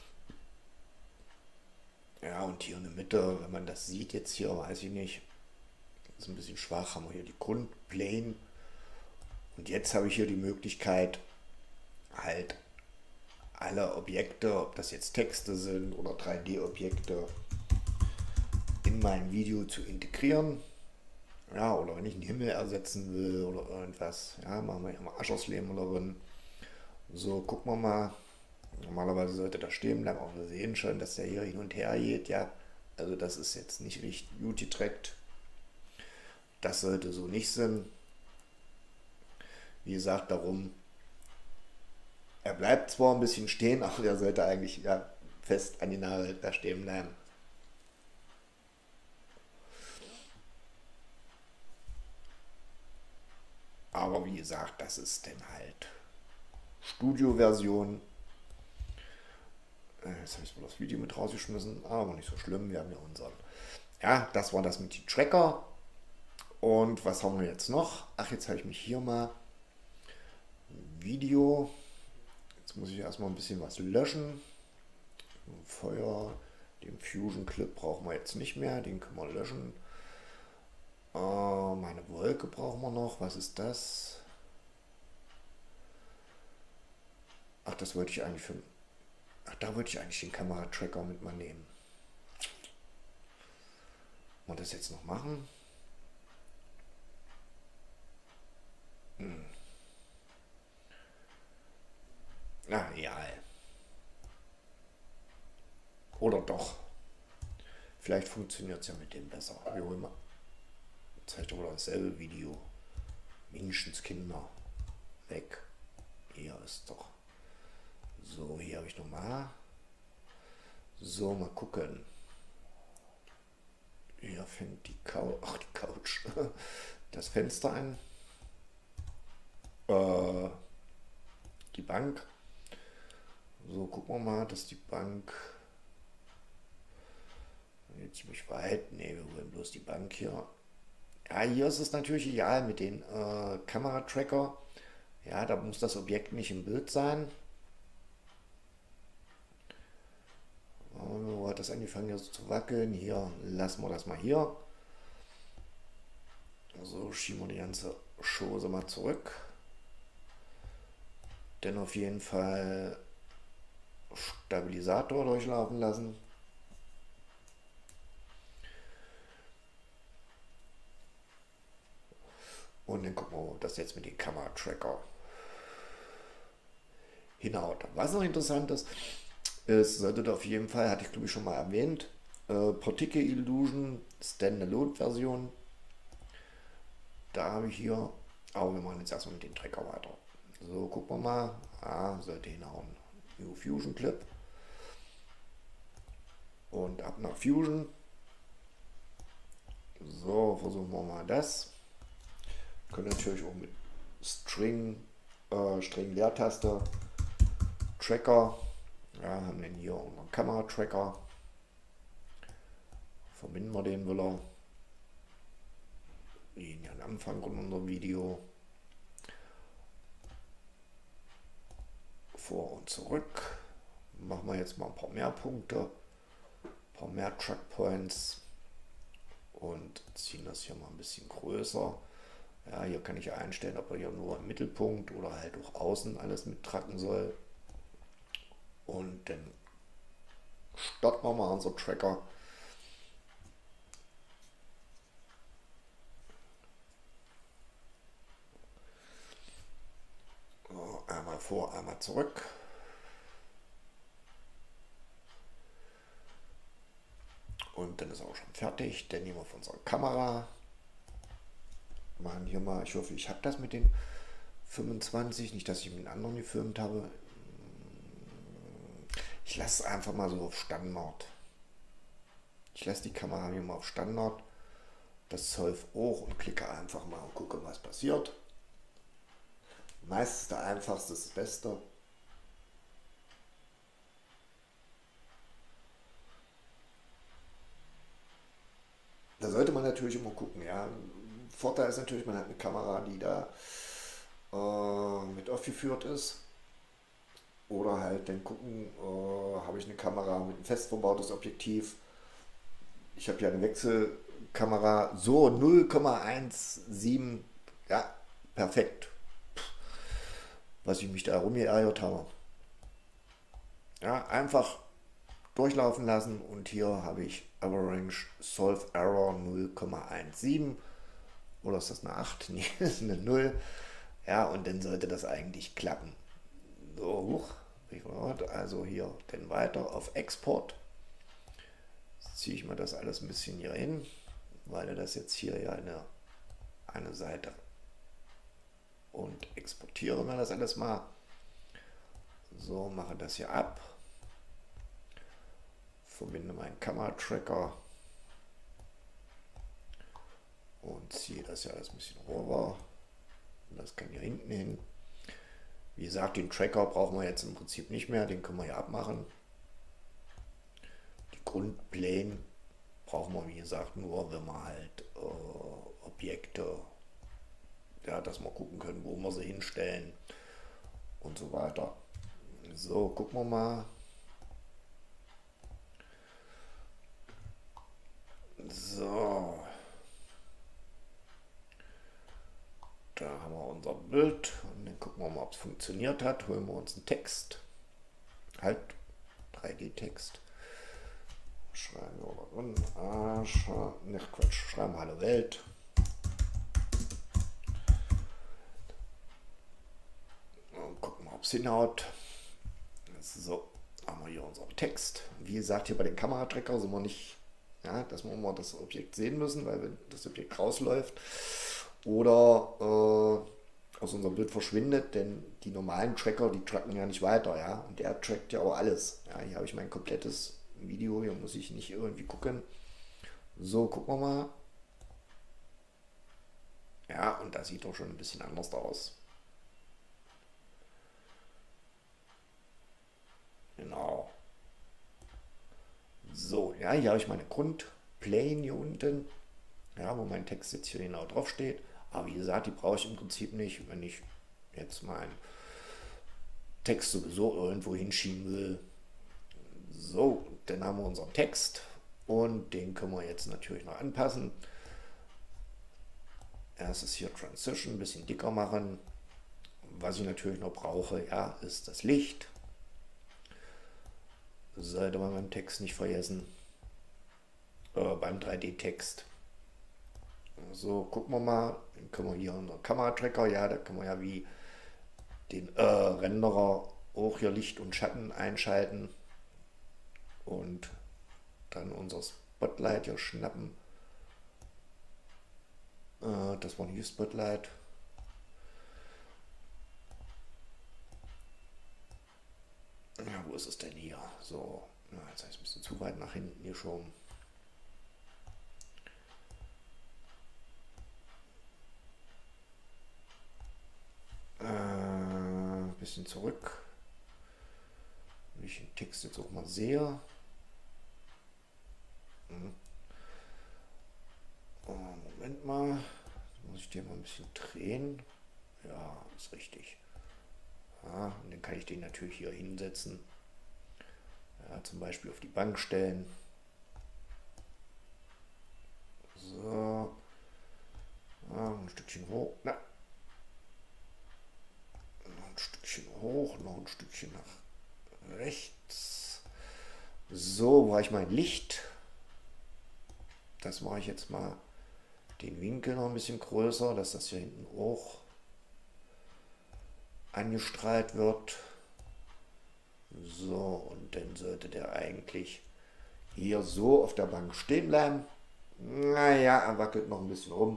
Ja, und hier in der Mitte, wenn man das sieht jetzt hier, weiß ich nicht, ist ein bisschen schwach, haben wir hier die Grundplane. Und jetzt habe ich hier die Möglichkeit, halt alle Objekte, ob das jetzt Texte sind oder drei D-Objekte, in mein Video zu integrieren. Ja, oder wenn ich einen Himmel ersetzen will oder irgendwas, ja, machen wir immer Aschersleben oder drin. So, gucken wir mal. Normalerweise sollte das stehen bleiben, aber wir sehen schon, dass der hier hin und her geht. Ja, also das ist jetzt nicht richtig gut getrackt. Das sollte so nicht sein. Wie gesagt, darum, er bleibt zwar ein bisschen stehen, aber der sollte eigentlich ja, fest an die Nadel da stehen bleiben. Aber wie gesagt, das ist dann halt Studio-Version. Jetzt habe ich mal das Video mit rausgeschmissen, aber nicht so schlimm, wir haben ja unseren. Ja, das war das mit dem Tracker. Und was haben wir jetzt noch? Ach, jetzt habe ich mich hier mal Video. Jetzt muss ich erstmal ein bisschen was löschen. Feuer, den Fusion Clip brauchen wir jetzt nicht mehr, den können wir löschen. Äh, meine Wolke brauchen wir noch. Was ist das? Ach, das wollte ich eigentlich für. Ach, da wollte ich eigentlich den Kameratracker mit mal nehmen. Wollen wir das jetzt noch machen? Hm. Na, egal. Oder doch. Vielleicht funktioniert es ja mit dem besser. Wie auch immer. Zeigt doch wieder dasselbe Video. Menschenskinder. Weg. Hier ist doch. So, hier habe ich nochmal. So, mal gucken. Hier fängt die Couch. Ach, die Couch. Das Fenster an. Äh, die Bank. So, gucken wir mal, dass die Bank. Jetzt ziemlich weit. Ne, wir wollen bloß die Bank hier. Ja, hier ist es natürlich ideal mit den äh, Kameratracker. Ja, da muss das Objekt nicht im Bild sein. Oh, hat das angefangen hier so zu wackeln. Hier lassen wir das mal hier. So, schieben wir die ganze Chose mal zurück. Dann auf jeden Fall Stabilisator durchlaufen lassen. Und dann gucken wir, ob das jetzt mit dem Kameratracker hinhaut. Was noch interessant ist, es sollte auf jeden Fall, hatte ich glaube ich schon mal erwähnt, äh, Particle Illusion Standalone Version. Da habe ich hier, aber wir machen jetzt erstmal mit dem Tracker weiter. So, gucken wir mal. Ah, sollte hinhauen. New Fusion Clip. Und ab nach Fusion. So, versuchen wir mal das. Können natürlich auch mit String, äh, String Leertaste, Tracker. Ja, haben wir hier unseren Kameratracker. Verbinden wir den wieder. Wie am Anfang von unserem Video. Vor und zurück. Machen wir jetzt mal ein paar mehr Punkte. Ein paar mehr Trackpoints. Und ziehen das hier mal ein bisschen größer. Ja, hier kann ich einstellen, ob er hier nur im Mittelpunkt oder halt auch außen alles mittracken soll. Und dann starten wir mal unser Tracker. So, einmal vor, einmal zurück. Und dann ist er auch schon fertig. Dann nehmen wir von unserer Kamera. Machen hier mal, ich hoffe, ich habe das mit den fünfundzwanzig, nicht, dass ich mit den anderen gefilmt habe. Ich lasse es einfach mal so auf Standard. Ich lasse die Kamera hier mal auf Standard. Das Solve hoch und klicke einfach mal und gucke, was passiert. Meistens der einfachste ist das Beste. Da sollte man natürlich immer gucken. Ja. Vorteil ist natürlich, man hat eine Kamera, die da äh, mit aufgeführt ist. Oder halt dann gucken, äh, habe ich eine Kamera mit einem fest verbautes Objektiv. Ich habe ja eine Wechselkamera, so null Komma siebzehn, ja, perfekt. Was ich mich da rumgeeiert habe. Ja, einfach durchlaufen lassen und hier habe ich Average Solve Error null Komma siebzehn. Oder ist das eine acht? Nee, das ist eine null. Ja, und dann sollte das eigentlich klappen. So, hoch. Also hier dann weiter auf Export. Jetzt ziehe ich mir das alles ein bisschen hier hin, weil das jetzt hier ja eine, eine Seite und exportiere mir das alles mal. So, mache das hier ab. Verbinde meinen Kameratracker und ziehe das ja alles ein bisschen rüber. Und das kann hier hinten hin. Wie gesagt, den Tracker brauchen wir jetzt im Prinzip nicht mehr, den können wir ja abmachen. Die Grundplane brauchen wir, wie gesagt, nur, wenn wir halt äh, Objekte, ja, dass wir gucken können, wo wir sie hinstellen und so weiter. So, gucken wir mal. So. Da haben wir unser Bild und dann gucken wir mal, ob es funktioniert hat. Holen wir uns einen Text. Halt, drei D-Text. Schreiben wir mal drin. Arsch, nicht Quatsch, schreiben wir Hallo Welt. Und gucken wir, ob es hinhaut. So, haben wir hier unseren Text. Wie gesagt, hier bei den Kameratracker sind wir nicht, ja, dass wir immer das Objekt sehen müssen, weil wenn das Objekt rausläuft oder äh, aus unserem Bild verschwindet, denn die normalen Tracker, die tracken ja nicht weiter, ja, und der trackt ja auch alles. Ja, hier habe ich mein komplettes Video, hier muss ich nicht irgendwie gucken. So, gucken wir mal. Ja, und das sieht doch schon ein bisschen anders aus. Genau. So, ja, hier habe ich meine Grundplane hier unten, ja, wo mein Text jetzt hier genau drauf steht. Aber wie gesagt, die brauche ich im Prinzip nicht, wenn ich jetzt meinen Text sowieso irgendwo hinschieben will. So, dann haben wir unseren Text und den können wir jetzt natürlich noch anpassen. Erstes hier Transition, ein bisschen dicker machen. Was ich natürlich noch brauche, ja, ist das Licht. Sollte man beim Text nicht vergessen. Äh, beim drei D-Text. So, gucken wir mal. Dann können wir hier unseren Kameratracker, ja, da können wir ja wie den äh, Renderer auch hier Licht und Schatten einschalten. Und dann unser Spotlight hier schnappen. Äh, das war ein Spotlight. Ja, wo ist es denn hier? So, na, jetzt habe ich es ein bisschen zu weit nach hinten geschoben. Äh, ein bisschen zurück. Wenn ich den Text jetzt auch mal sehe. Hm. Oh, Moment mal. Jetzt muss ich den mal ein bisschen drehen. Ja, ist richtig. Ja, und dann kann ich den natürlich hier hinsetzen. Ja, zum Beispiel auf die Bank stellen. So. Ja, ein Stückchen Stückchen hoch. Na. Noch ein Stückchen hoch, noch ein Stückchen nach rechts. So, wo habe ich mein Licht? Das mache ich jetzt mal den Winkel noch ein bisschen größer, dass das hier hinten auch angestrahlt wird. So, und dann sollte der eigentlich hier so auf der Bank stehen bleiben. Naja, er wackelt noch ein bisschen rum.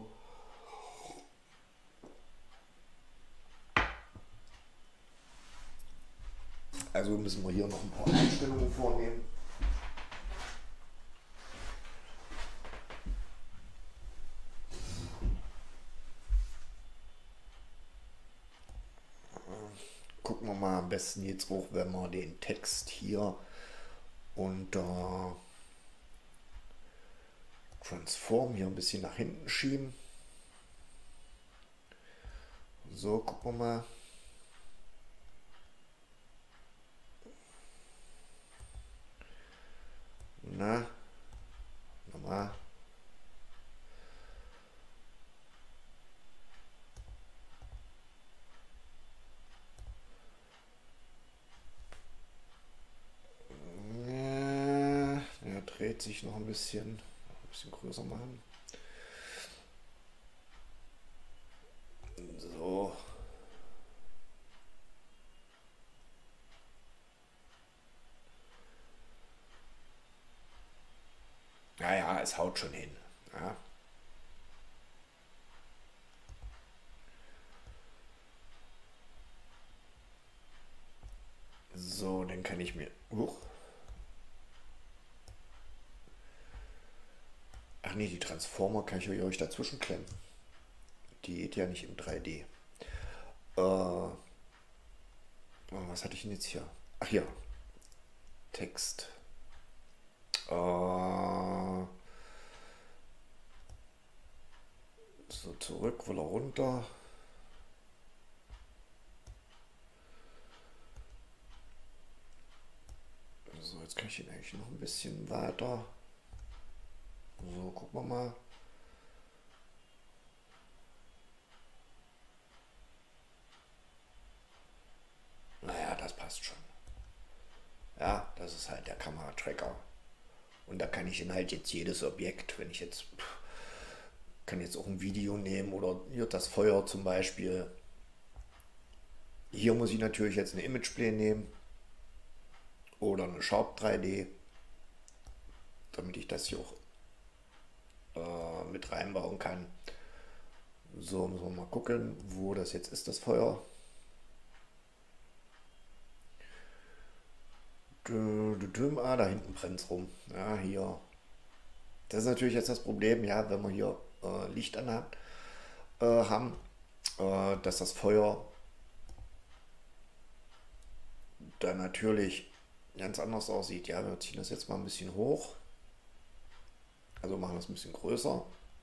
Also müssen wir hier noch ein paar Einstellungen vornehmen. Gucken wir mal am besten jetzt auch, wenn wir den Text hier unter Transform hier ein bisschen nach hinten schieben. So, gucken wir mal. Na, nochmal. Ja, er dreht sich noch ein bisschen, ein bisschen größer machen. So. Naja, es haut schon hin. Ja. So, dann kann ich mir... Uh. Ach nee, die Transformer kann ich euch dazwischen klemmen. Die geht ja nicht im drei D. Äh, was hatte ich denn jetzt hier? Ach ja, Text. Äh, so, zurück, will er runter. So, jetzt kann ich ihn eigentlich noch ein bisschen weiter. So, gucken wir mal. Naja, das passt schon. Ja, das ist halt der Kameratracker. Und da kann ich dann halt jetzt jedes Objekt, wenn ich jetzt, kann jetzt auch ein Video nehmen oder hier das Feuer zum Beispiel. Hier muss ich natürlich jetzt eine Imageplane nehmen oder eine Sharp drei D, damit ich das hier auch äh, mit reinbauen kann. So, müssen wir mal gucken, wo das jetzt ist, das Feuer. Ah, da hinten brennt es rum. Ja, hier. Das ist natürlich jetzt das Problem, ja, wenn wir hier äh, Licht an äh, haben, äh, dass das Feuer dann natürlich ganz anders aussieht. Ja, wir ziehen das jetzt mal ein bisschen hoch. Also machen das ein bisschen größer.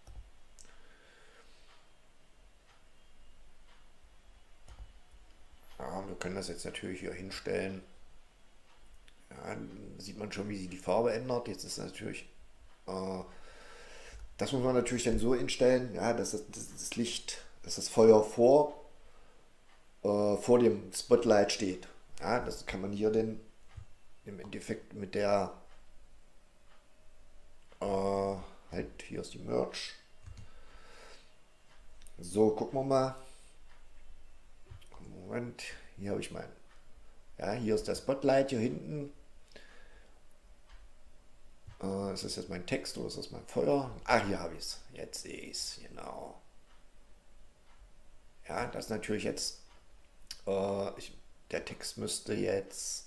Ja, wir können das jetzt natürlich hier hinstellen. Ja, sieht man schon, wie sich die Farbe ändert. Jetzt ist natürlich, äh, das muss man natürlich dann so einstellen, ja, dass das, das Licht, dass das Feuer vor, äh, vor dem Spotlight steht. Ja, das kann man hier dann im Endeffekt mit der, äh, halt, hier ist die Merge. So, gucken wir mal. Moment, hier habe ich meinen. Ja, hier ist der Spotlight hier hinten. Äh, ist das jetzt mein Text oder ist das mein Feuer? Ah, hier habe ich es. Jetzt sehe ich es, genau. Ja, das ist natürlich jetzt, äh, ich, der Text müsste jetzt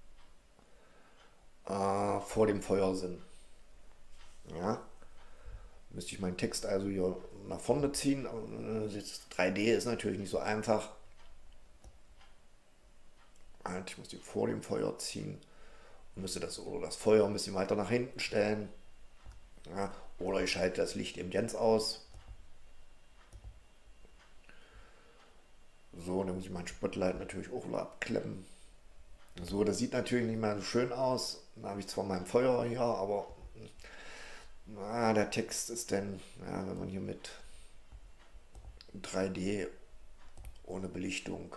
äh, vor dem Feuer sind. Ja, müsste ich meinen Text also hier nach vorne ziehen. Jetzt drei D ist natürlich nicht so einfach. Ich muss die vor dem Feuer ziehen und müsste das oder das Feuer ein bisschen weiter nach hinten stellen. Ja, oder ich schalte das Licht eben ganz aus. So, dann muss ich mein Spotlight natürlich auch wieder abklemmen. So, das sieht natürlich nicht mehr so schön aus. Da habe ich zwar mein Feuer hier, aber na, der Text ist dann, ja, wenn man hier mit drei D ohne Belichtung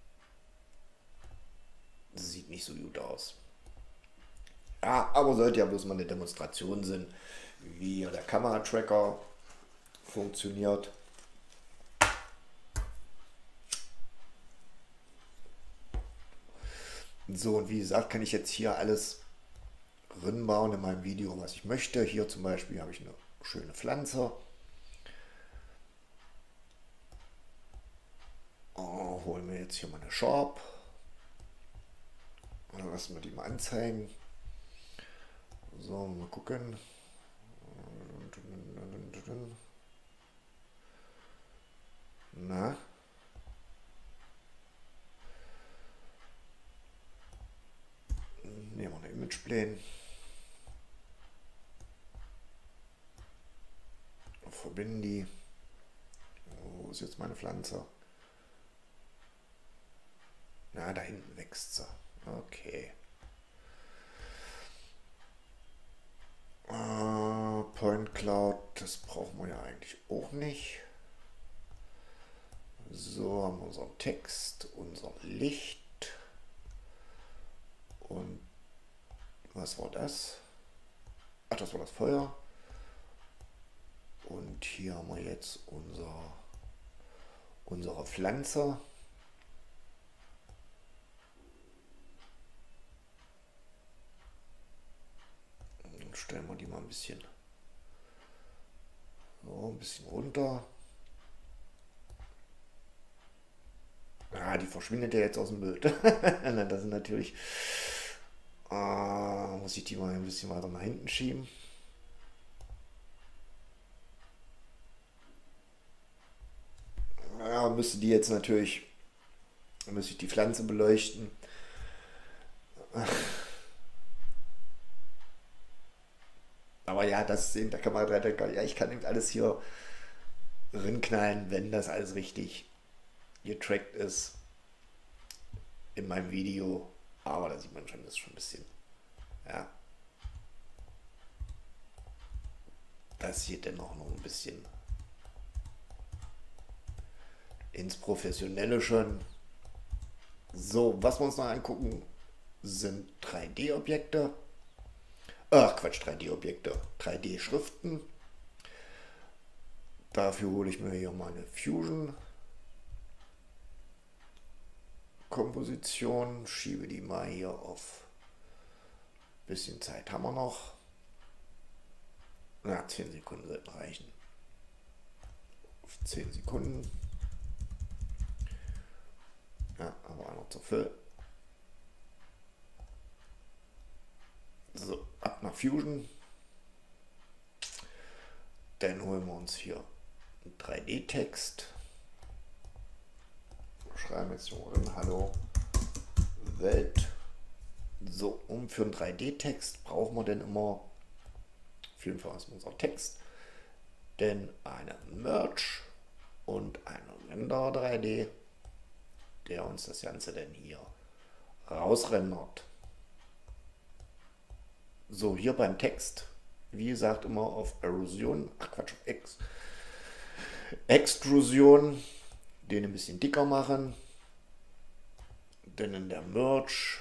sieht nicht so gut aus. Ja, aber sollte ja bloß mal eine Demonstration sein, wie der Kameratracker funktioniert. So, und wie gesagt, kann ich jetzt hier alles bauen in meinem Video, was ich möchte. Hier zum Beispiel habe ich eine schöne Pflanze. Oh, holen wir jetzt hier mal eine Sharp. Dann lassen wir die mal anzeigen. So, mal gucken. Na? Nehmen wir eine Imageplane. Verbinden die. Wo ist jetzt meine Pflanze? Na, da hinten wächst sie. Okay. Uh, Point Cloud, das brauchen wir ja eigentlich auch nicht. So, haben wir unseren Text, unser Licht. Und was war das? Ach, das war das Feuer. Und hier haben wir jetzt unser, unsere Pflanze. Dann stellen wir die mal ein bisschen, so, ein bisschen runter. Ah, die verschwindet ja jetzt aus dem Bild. Das sind natürlich, äh, muss ich die mal ein bisschen weiter nach hinten schieben. Ja, müsste die jetzt natürlich, müsste ich die Pflanze beleuchten. Aber ja, das sehen, da kann man halt, ja, ich kann eben alles hier rinknallen, wenn das alles richtig getrackt ist in meinem Video. Aber da sieht man schon, das ist schon ein bisschen, ja, das geht dann auch noch ein bisschen ins Professionelle schon. So, was wir uns noch angucken, sind drei D-Objekte. Ach Quatsch, drei D-Objekte, drei D-Schriften. Dafür hole ich mir hier mal eine Fusion-Komposition, schiebe die mal hier auf. Bisschen Zeit haben wir noch. Na, zehn Sekunden sollten reichen. Auf zehn Sekunden. Ja, aber noch zu viel. So, ab nach Fusion. Dann holen wir uns hier einen drei D-Text. Schreiben jetzt nur drin, hallo Welt. So, um für einen drei D-Text brauchen wir denn immer, auf jeden Fall aus unserem Text, denn eine Merge und eine Render drei D, der uns das Ganze denn hier rausrendert. So, hier beim Text, wie gesagt, immer auf Erosion, ach Quatsch, auf Ex, Extrusion, den ein bisschen dicker machen. Dann in der Merge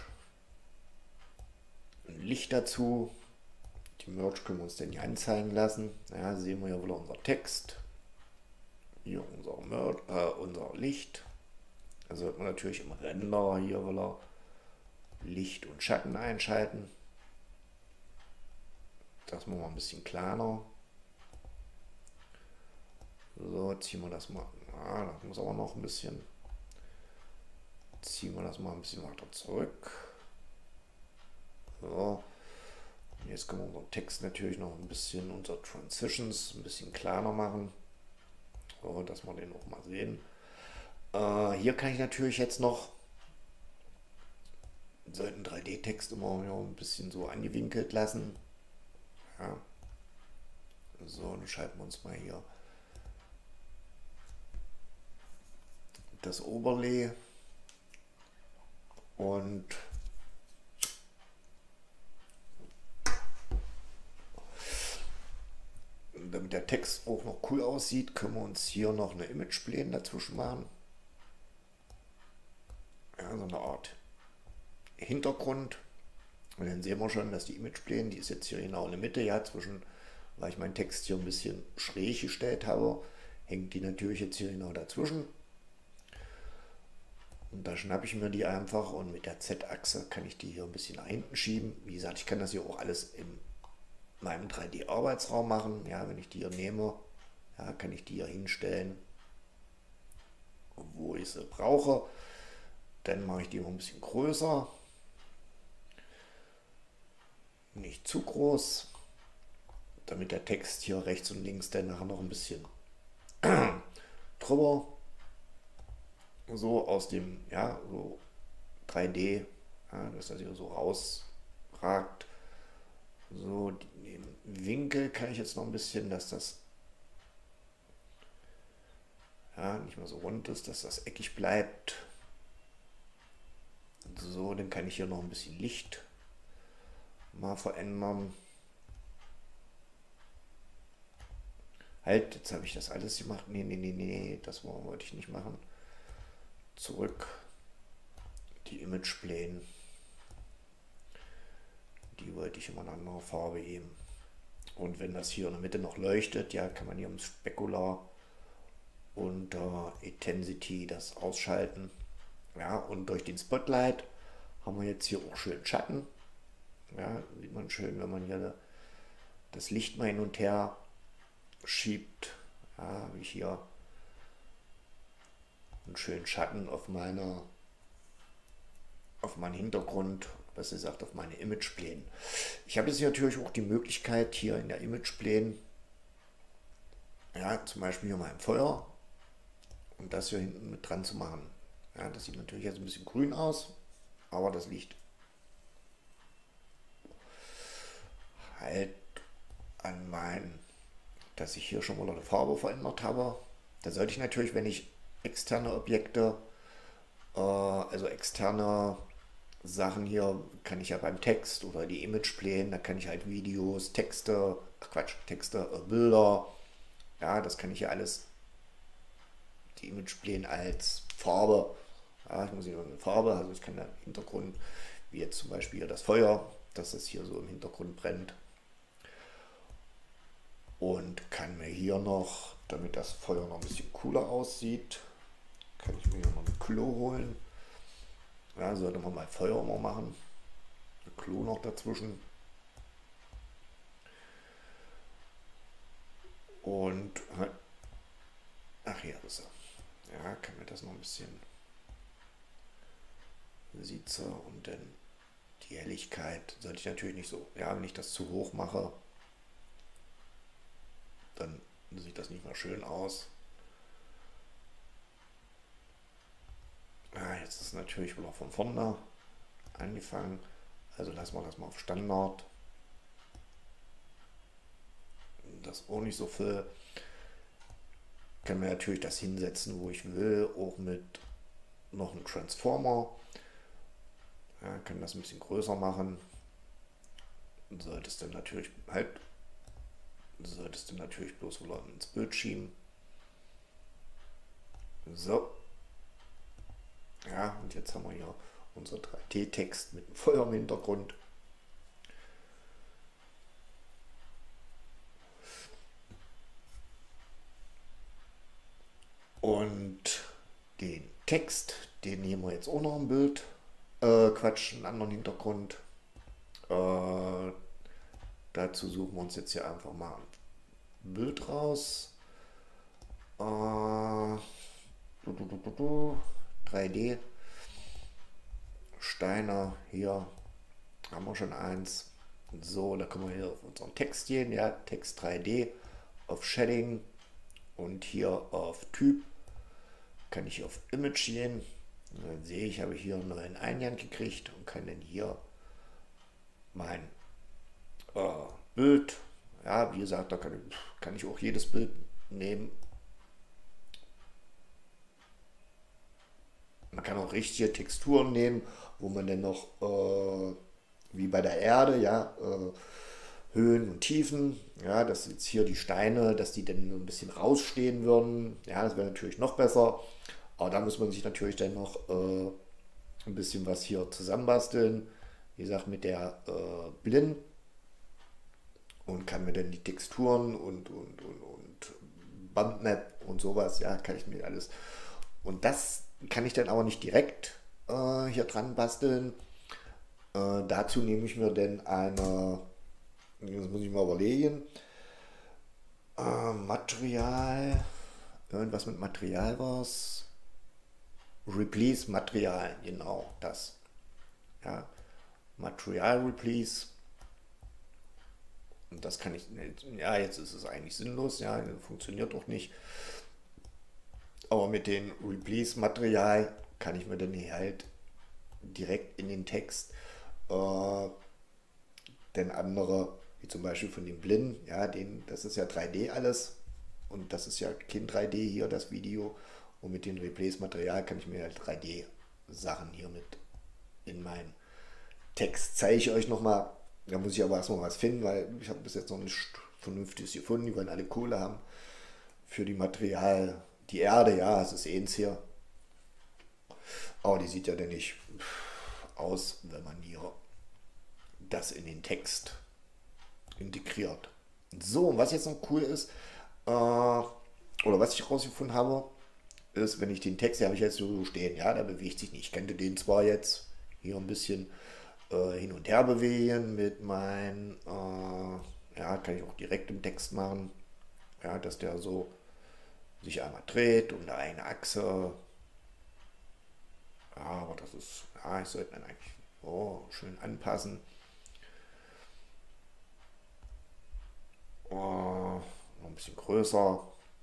ein Licht dazu. Die Merge können wir uns dann hier anzeigen lassen. Ja, sehen wir hier wieder unser Text. Hier unser, Merge, äh, unser Licht. Da sollte man natürlich im Render hier wieder Licht und Schatten einschalten. Das machen wir ein bisschen kleiner. So, ziehen wir das mal. Ah, das muss aber noch ein bisschen. Ziehen wir das mal ein bisschen weiter zurück. So. Und jetzt können wir unseren Text natürlich noch ein bisschen, unsere Transitions ein bisschen kleiner machen. So, dass wir den auch mal sehen. Äh, hier kann ich natürlich jetzt noch, sollten drei D-Text immer ein bisschen so angewinkelt lassen. Ja. So, dann schalten wir uns mal hier das Overlay und damit der Text auch noch cool aussieht, können wir uns hier noch eine Imageplane dazwischen machen. Ja, so eine Art Hintergrund. Und dann sehen wir schon, dass die Imageplane, die ist jetzt hier genau in der Mitte, ja, zwischen, weil ich meinen Text hier ein bisschen schräg gestellt habe, hängt die natürlich jetzt hier genau dazwischen. Und da schnappe ich mir die einfach und mit der Z-Achse kann ich die hier ein bisschen nach hinten schieben. Wie gesagt, ich kann das hier auch alles in meinem drei D-Arbeitsraum machen. Ja, wenn ich die hier nehme, ja, kann ich die hier hinstellen, wo ich sie brauche. Dann mache ich die noch ein bisschen größer. Nicht zu groß, damit der Text hier rechts und links dann nachher noch ein bisschen drüber, so aus dem, ja, so drei D, ja, dass das hier so rausragt. So, den Winkel kann ich jetzt noch ein bisschen, dass das ja nicht mehr so rund ist, dass das eckig bleibt. So, dann kann ich hier noch ein bisschen Licht mal verändern. Halt, jetzt habe ich das alles gemacht. Nee, nee, nee, nee, das wollte ich nicht machen. Zurück. Die Imageplane. Die wollte ich in eine andere Farbe eben. Und wenn das hier in der Mitte noch leuchtet, ja, kann man hier im Specular unter Intensity das ausschalten. Ja, und durch den Spotlight haben wir jetzt hier auch schön Schatten. Ja, sieht man schön, wenn man hier das Licht mal hin und her schiebt. Ja, habe ich hier einen schönen Schatten auf meiner, auf meinen Hintergrund, was gesagt, auf meine Imageplane. Ich habe jetzt natürlich auch die Möglichkeit, hier in der Imageplane, ja, zum Beispiel hier mal ein Feuer und das hier hinten mit dran zu machen. Ja, das sieht natürlich jetzt ein bisschen grün aus, aber das liegt halt an meinen, dass ich hier schon mal eine Farbe verändert habe. Da sollte ich natürlich, wenn ich externe Objekte, äh, also externe Sachen hier, kann ich ja beim Text oder die Imageplane, da kann ich halt Videos, Texte, ach Quatsch, Texte, äh, Bilder, ja, das kann ich ja alles, die Imageplane als Farbe, ja, ich muss hier eine Farbe, also ich kann da im Hintergrund, wie jetzt zum Beispiel hier das Feuer, dass es hier so im Hintergrund brennt. Und kann mir hier noch, damit das Feuer noch ein bisschen cooler aussieht, kann ich mir hier noch ein Klo holen. Ja, sollte man mal Feuer immer machen. Ein Klo noch dazwischen. Und, ach hier ist er. Ja, kann mir das noch ein bisschen, sieht so, und dann die Helligkeit sollte ich natürlich nicht so, ja, wenn ich das zu hoch mache, dann sieht das nicht mehr schön aus. Ja, jetzt ist natürlich wieder von vorne angefangen, also lassen wir das mal auf Standard. Das auch nicht so viel. Kann mir natürlich das hinsetzen, wo ich will, auch mit noch einem Transformer. Ja, kann das ein bisschen größer machen. Solltest du natürlich halt, solltest du natürlich bloß wieder ins Bild schieben. So. Ja, und jetzt haben wir hier unser drei D-Text mit dem Feuer im Hintergrund. Und den Text, den nehmen wir jetzt auch noch im Bild. Äh, Quatsch, einen anderen Hintergrund. Äh, dazu suchen wir uns jetzt hier einfach mal ein Bild raus. Äh, du, du, du, du, du. drei D. Steiner, hier haben wir schon eins. So, da können wir hier auf unseren Text gehen. Ja, Text drei D, auf Shading und hier auf Typ. Kann ich auf Image gehen. Und dann sehe ich, habe ich hier einen neuen Eingang gekriegt und kann dann hier mein äh, Bild, ja, wie gesagt, da kann ich, kann ich auch jedes Bild nehmen. Man kann auch richtige Texturen nehmen, wo man dann noch, äh, wie bei der Erde, ja, äh, Höhen und Tiefen. Ja, dass jetzt hier die Steine, dass die dann so ein bisschen rausstehen würden. Ja, das wäre natürlich noch besser. Aber da muss man sich natürlich dann noch äh, ein bisschen was hier zusammenbasteln. Wie gesagt, mit der äh, Blinn und kann mir dann die Texturen und, und, und, und Bumpmap und sowas, ja, kann ich mir alles. Und das kann ich dann aber nicht direkt äh, hier dran basteln. Äh, dazu nehme ich mir dann eine, das muss ich mal überlegen, äh, Material, irgendwas mit Material war es. Replace Material, genau das. Ja, Material Replace. Und das kann ich, ja, jetzt ist es eigentlich sinnlos, ja, funktioniert doch nicht. Aber mit dem Replace-Material kann ich mir dann hier halt direkt in den Text äh, denn andere, wie zum Beispiel von dem Blinden, ja, den, das ist ja drei D alles und das ist ja kein drei D hier, das Video. Und mit dem Replace-Material kann ich mir halt drei D-Sachen hier mit in meinen Text zeige ich euch nochmal. Da muss ich aber erstmal was finden, weil ich habe bis jetzt noch nichts Vernünftiges gefunden. Die wollen alle Kohle haben für die Material. Die Erde, ja, es ist eins hier. Aber die sieht ja dann nicht aus, wenn man hier das in den Text integriert. So, und was jetzt noch cool ist, äh, oder was ich rausgefunden habe, ist, wenn ich den Text, den habe ich jetzt so stehen, ja, der bewegt sich nicht. Ich könnte den zwar jetzt hier ein bisschen äh, hin und her bewegen mit meinen, äh, ja, kann ich auch direkt im Text machen, ja, dass der so sich einmal dreht und eine Achse, ja, aber das ist, ja, ich sollte dann eigentlich oh, schön anpassen. Oh, noch ein bisschen größer.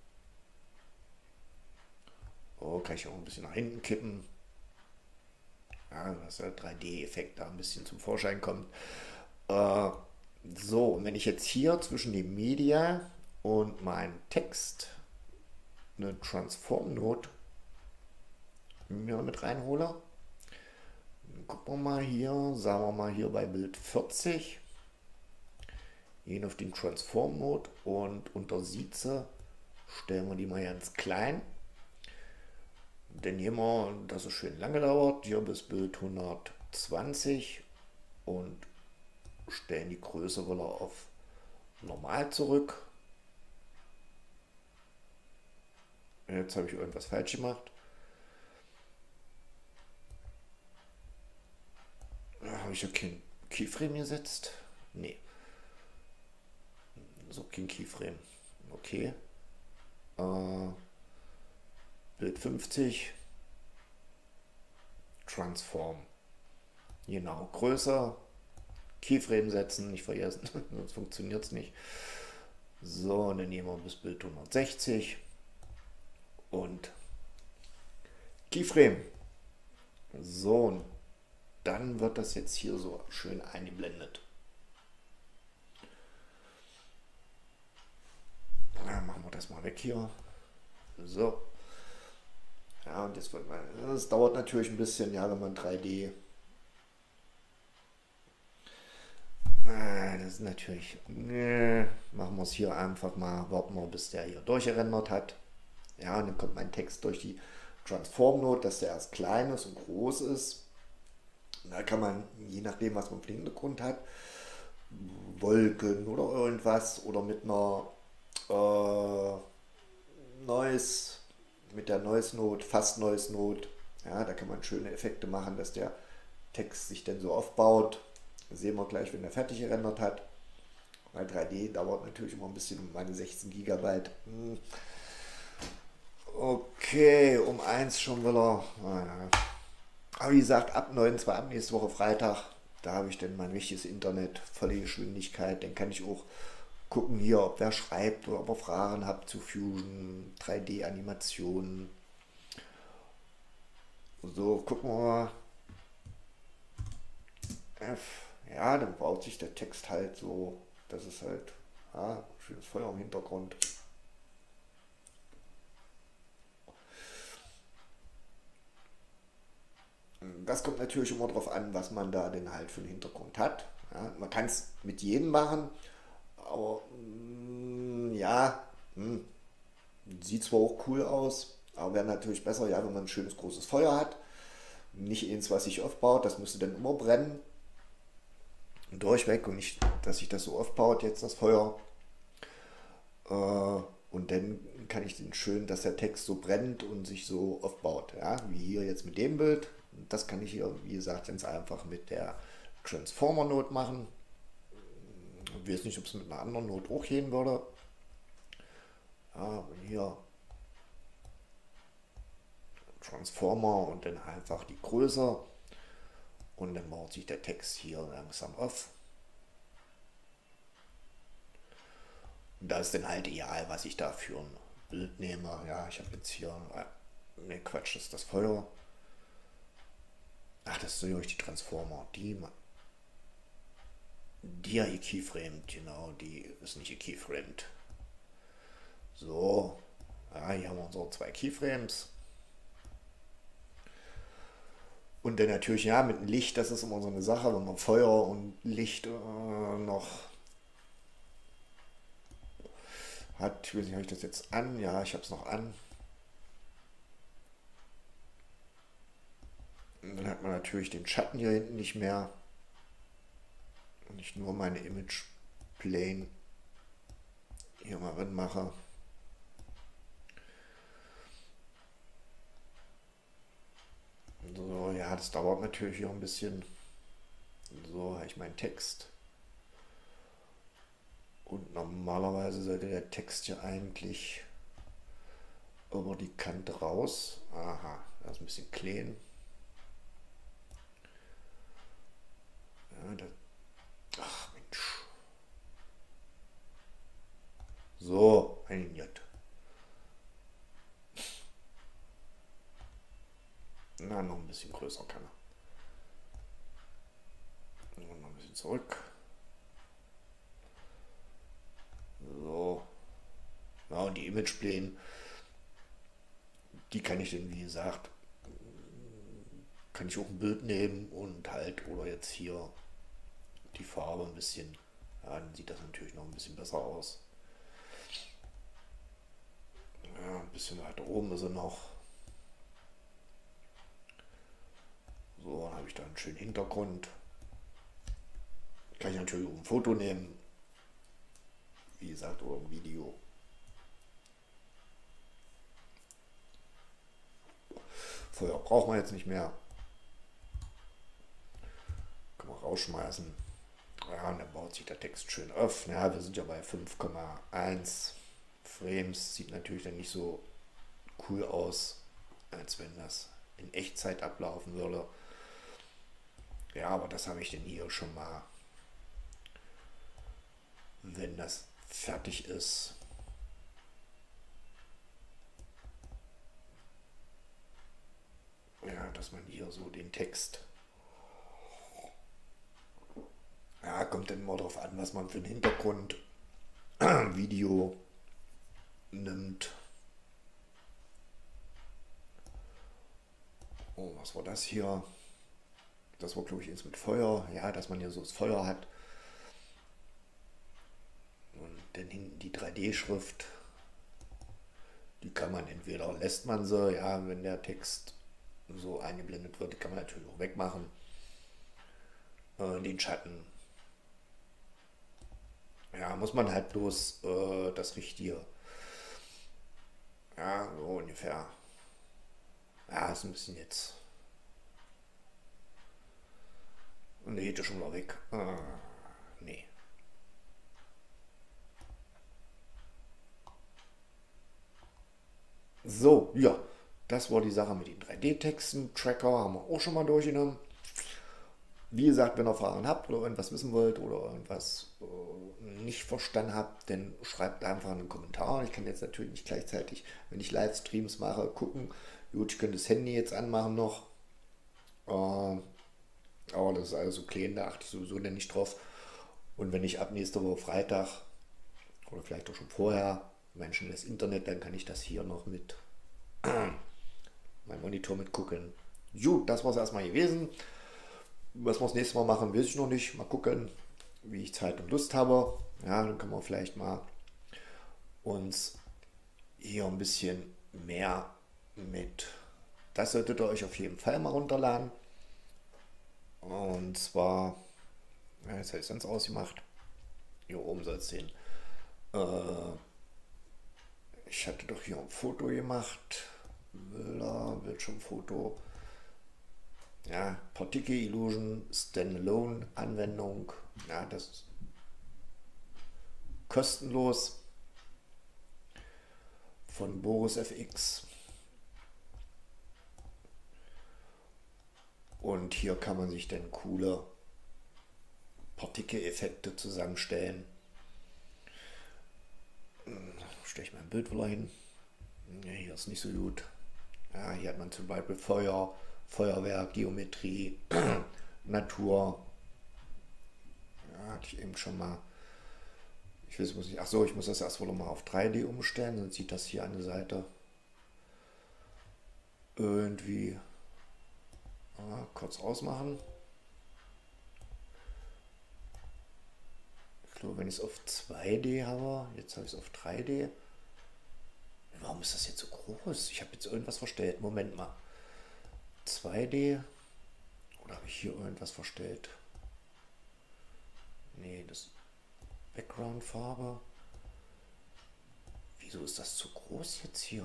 Oh, kann ich auch ein bisschen nach hinten kippen. Ja, dass der drei D-Effekt da ein bisschen zum Vorschein kommt. Äh, so, und wenn ich jetzt hier zwischen dem Media und meinem Text eine Transform-Node mir mit reinhole, dann gucken wir mal hier, sagen wir mal hier bei Bild vierzig, gehen auf den Transform-Mode und unter Sieze stellen wir die mal ganz klein. Dann nehmen wir, dass es schön lange dauert, hier bis Bild hundertzwanzig und stellen die Größe wieder auf normal zurück. Jetzt habe ich irgendwas falsch gemacht. Habe ich ja kein Keyframe gesetzt? Nee. So, kein Keyframe. Okay. Äh, Bild fünfzig. Transform. Genau, größer. Keyframe setzen, nicht vergessen, sonst funktioniert es nicht. So, und dann nehmen wir bis Bild hundertsechzig. Und Keyframe. So, und dann wird das jetzt hier so schön eingeblendet. Ja, machen wir das mal weg hier. So. Ja, und jetzt wird man, das dauert natürlich ein bisschen, ja, wenn man drei D. Das ist natürlich, nee, machen wir es hier einfach mal, warten wir, bis der hier durchgerendert hat. Ja, und dann kommt mein Text durch die Transform-Node, dass der erst klein ist und groß ist. Da kann man, je nachdem, was man für den Hintergrund hat, Wolken oder irgendwas oder mit einer äh, Noise, mit der Noise-Node, fast Noise-Node, ja, da kann man schöne Effekte machen, dass der Text sich dann so aufbaut. Das sehen wir gleich, wenn er fertig gerendert hat. Weil drei D dauert natürlich immer ein bisschen, um meine sechzehn Gigabyte. Okay, um eins schon wieder. Aber wie gesagt, ab neunundzwanzig, ab nächste Woche Freitag, da habe ich dann mein richtiges Internet, volle Geschwindigkeit. Dann kann ich auch gucken hier, ob wer schreibt oder ob ihr Fragen habt zu Fusion, drei D-Animationen. So, gucken wir mal. F. Ja, dann baut sich der Text halt so, das ist halt, ja, schönes Feuer im Hintergrund. Das kommt natürlich immer darauf an, was man da denn halt für einen Hintergrund hat. Ja, man kann es mit jedem machen, Aber mm, ja, hm, sieht zwar auch cool aus, aber wäre natürlich besser, ja, wenn man ein schönes großes Feuer hat. Nicht eins, was sich aufbaut, das müsste dann immer brennen. Durchweg und nicht, dass sich das so aufbaut, jetzt das Feuer. Äh, und dann kann ich den schön, dass der Text so brennt und sich so aufbaut. Ja? Wie hier jetzt mit dem Bild. Das kann ich hier, wie gesagt, ganz einfach mit der Transformer-Note machen. Ich weiß nicht, ob es mit einer anderen Note auch gehen würde. Ja, und hier Transformer und dann einfach die Größe. Und dann baut sich der Text hier langsam auf. Und das ist dann halt egal, was ich da für ein Bild nehme. Ja, ich habe jetzt hier, ne Quatsch, das ist das Feuer. Ach, das sind die Transformer. Die, die ja gekeyframed, genau, die ist nicht gekeyframed. So, ja, hier haben wir unsere zwei Keyframes. Und dann natürlich, ja, mit dem Licht, das ist immer so eine Sache, wenn man Feuer und Licht äh, noch hat. Ich weiß nicht, habe ich das jetzt an? Ja, ich habe es noch an. Und dann hat man natürlich den Schatten hier hinten nicht mehr. Und ich nur meine Image Plane hier mal drin mache. So, ja, das dauert natürlich hier ein bisschen. So habe ich meinen Text. Und normalerweise sollte der Text ja eigentlich über die Kante raus. Aha, das ist ein bisschen clean. Ja, das, ach Mensch. So, ein J. Na, noch ein bisschen größer kann er. Und noch ein bisschen zurück. So. Ja, und die Imagepläne, die kann ich dann, wie gesagt, kann ich auch ein Bild nehmen und halt, oder jetzt hier die Farbe ein bisschen, ja, dann sieht das natürlich noch ein bisschen besser aus. Ja, ein bisschen weiter oben ist er noch. So, dann habe ich da einen schönen Hintergrund. Kann ich natürlich auch ein Foto nehmen. Wie gesagt, oder ein Video. Feuer braucht man jetzt nicht mehr. Kann man rausschmeißen. Ja, und dann baut sich der Text schön auf. Ja, wir sind ja bei fünf Komma eins Frames. Sieht natürlich dann nicht so cool aus, als wenn das in Echtzeit ablaufen würde. Ja, aber das habe ich denn hier schon mal, wenn das fertig ist. Ja, dass man hier so den Text, ja, kommt dann immer darauf an, was man für einen Hintergrund Video nimmt. Oh, was war das hier? Das war, glaube ich, eins mit Feuer. Ja, dass man hier so das Feuer hat. Und dann hinten die drei D-Schrift. Die kann man entweder, lässt man sie, ja, wenn der Text so eingeblendet wird, kann man natürlich auch wegmachen. Äh, den Schatten. Ja, muss man halt bloß äh, das Richtige. Ja, so ungefähr. Ja, ist ein bisschen jetzt. Und der geht schon mal weg. Ah, nee. So, ja. Das war die Sache mit den drei D-Texten. Tracker haben wir auch schon mal durchgenommen. Wie gesagt, wenn ihr Fragen habt oder irgendwas wissen wollt oder irgendwas äh, nicht verstanden habt, dann schreibt einfach einen Kommentar. Ich kann jetzt natürlich nicht gleichzeitig, wenn ich Livestreams mache, gucken. Gut, ich könnte das Handy jetzt anmachen noch. Äh, aber das ist alles so klein, da achte ich sowieso denn nicht drauf. Und wenn ich ab nächste Woche Freitag oder vielleicht auch schon vorher Menschen das Internet, dann kann ich das hier noch mit meinem Monitor mitgucken. Gut, das war es erstmal gewesen. Was wir das nächste Mal machen, weiß ich noch nicht. Mal gucken. wie ich Zeit und Lust habe. Ja, dann können wir vielleicht mal uns hier ein bisschen mehr mit, das solltet ihr euch auf jeden Fall mal runterladen. Und zwar, ja, jetzt habe ich es sonst ausgemacht. Hier oben soll es sehen. Äh, ich hatte doch hier ein Foto gemacht. Bilder, Bildschirmfoto. Ja, Particle Illusion Standalone Anwendung. Ja, das ist kostenlos von Boris F X. Und hier kann man sich dann coole Partikeleffekte zusammenstellen. Stelle ich mein Bild wieder hin. Ja, hier ist nicht so gut. Ja, hier hat man zum Beispiel Feuer, Feuerwerk, Geometrie, Natur. Ja, hatte ich eben schon mal. Ich weiß, muss ich, ach so, ich muss das erst wohl mal auf drei D umstellen, sonst sieht das hier an der Seite irgendwie. Ja, kurz ausmachen. Ich glaube, wenn ich es auf zwei D habe, jetzt habe ich es auf drei D. Warum ist das jetzt so groß? Ich habe jetzt irgendwas verstellt. Moment mal. zwei D. Oder habe ich hier irgendwas verstellt? Nee, das Background-Farbe. Wieso ist das zu groß jetzt hier?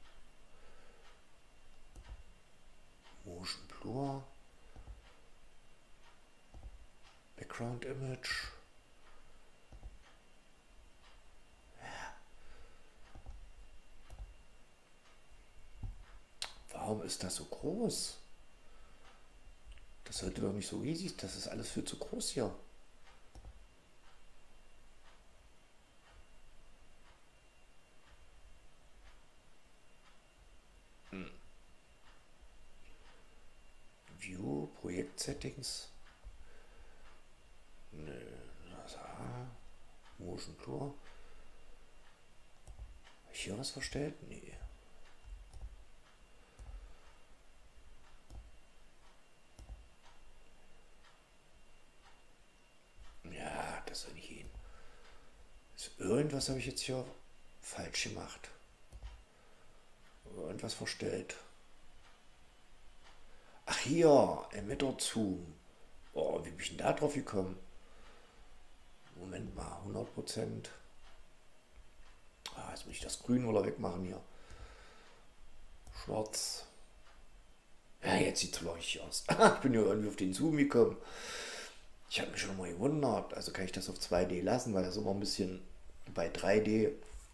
Motion Blur. Background Image. Warum ist das so groß? Das sollte doch nicht so riesig. Das ist alles viel zu groß hier. Hm. View, Projektsettings. Nö. Motion Blur. Habe ich hier was verstellt? Nee. Ja, das soll nicht gehen. Irgendwas habe ich jetzt hier falsch gemacht. Irgendwas verstellt. Ach hier, Emitter Zoom. Oh, wie bin ich denn da drauf gekommen? Moment mal, hundert Prozent. Ah, jetzt muss ich das Grün oder wegmachen hier. Schwarz. Ja, jetzt sieht es leuchtig aus. Ich bin ja irgendwie auf den Zoom gekommen. Ich habe mich schon mal gewundert. Also kann ich das auf zwei D lassen, weil das immer ein bisschen bei drei D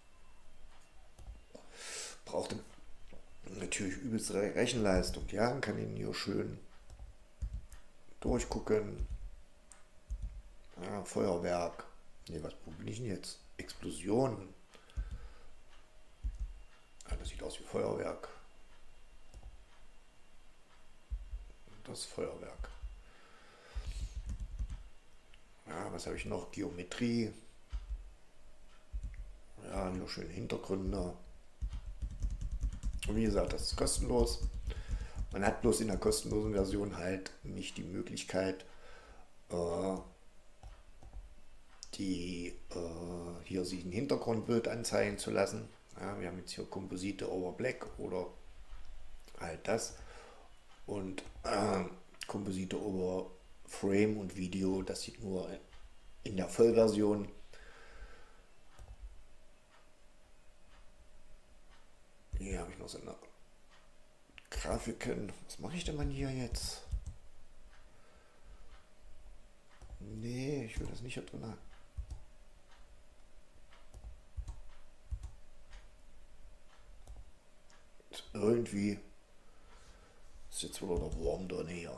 braucht natürlich übelst Rechenleistung. Ja, man kann ihn hier schön durchgucken. Ja, Feuerwerk. Ne, was wo bin ich denn jetzt? Explosionen. Ja, das sieht aus wie Feuerwerk. Das ist Feuerwerk. Ja, was habe ich noch? Geometrie. Ja, nur schöne Hintergründe. Und wie gesagt, das ist kostenlos. Man hat bloß in der kostenlosen Version halt nicht die Möglichkeit, äh, die äh, hier sich ein Hintergrundbild anzeigen zu lassen. Ja, wir haben jetzt hier Komposite over Black oder halt das. Und äh, Komposite over Frame und Video, das sieht nur in der Vollversion. Hier habe ich noch so eine Grafiken. Was mache ich denn mal hier jetzt? Nee, ich will das nicht hier drin haben. Irgendwie ist jetzt wohl der Wurm drin hier.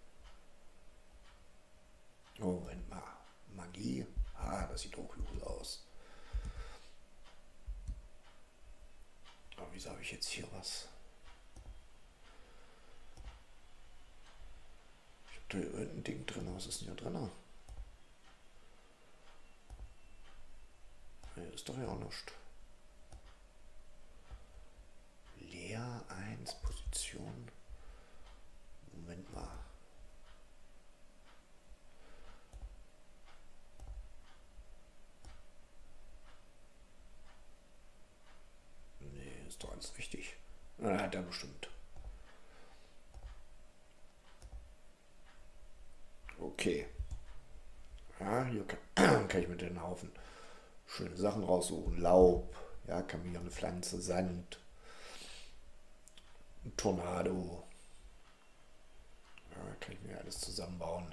Moment mal. Magie. Ah, das sieht auch übel aus. Aber wieso habe ich jetzt hier was? Ich habe da hier irgendein Ding drin. Was ist denn hier drin? Hier ist doch ja auch nichts. Leer eins Position. Moment mal. ist richtig. Na, hat er bestimmt. Okay. Ja, hier kann, kann ich mit den Haufen schöne Sachen raussuchen. Laub, ja, kann mir hier eine Pflanze, Sand, ein Tornado. Ja, kann ich mir alles zusammenbauen.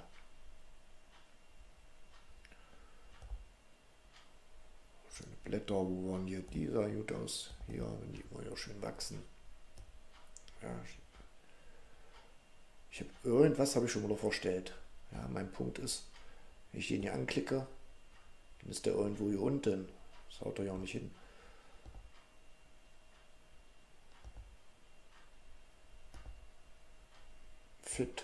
Schöne Blätter, wo waren hier dieser gut aus? Hier, wenn die immer hier schön wachsen. Ja, ich habe irgendwas habe ich schon mal vorgestellt. Ja, mein Punkt ist, wenn ich den hier anklicke, dann ist der irgendwo hier unten. Das haut er ja auch nicht hin. Fit.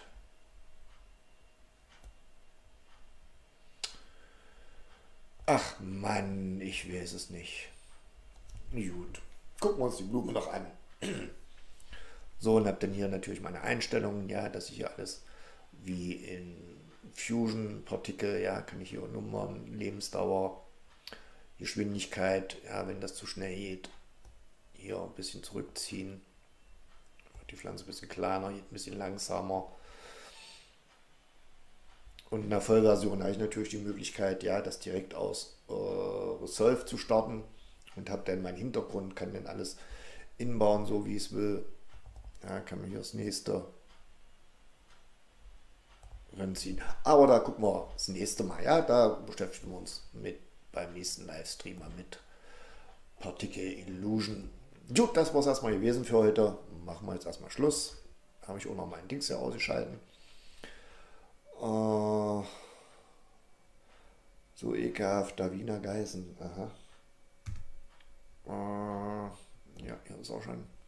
Ach Mann, ich weiß es nicht. Gut. Gucken wir uns die Blume noch an. So, und habe dann hier natürlich meine Einstellungen, ja, dass ich hier alles wie in Fusion-Partikel, ja, kann ich hier Nummern, Lebensdauer, Geschwindigkeit, ja, wenn das zu schnell geht, hier ein bisschen zurückziehen. Die Pflanze ein bisschen kleiner, geht ein bisschen langsamer. Und in der Vollversion habe ich natürlich die Möglichkeit, ja, das direkt aus äh, Resolve zu starten und habe dann meinen Hintergrund, kann dann alles inbauen, so wie ich es will. Ja, kann mir hier das nächste ranziehen. Aber da gucken wir das nächste Mal. Ja, da beschäftigen wir uns mit beim nächsten Livestreamer mit Particle Illusion. Gut, das war es erstmal gewesen für heute. Machen wir jetzt erstmal Schluss. Habe ich auch noch mein Dings hier ausgeschalten. Äh, so ekelhaft, da Wiener Geißen. Aha. Äh, ja, hier ist auch schon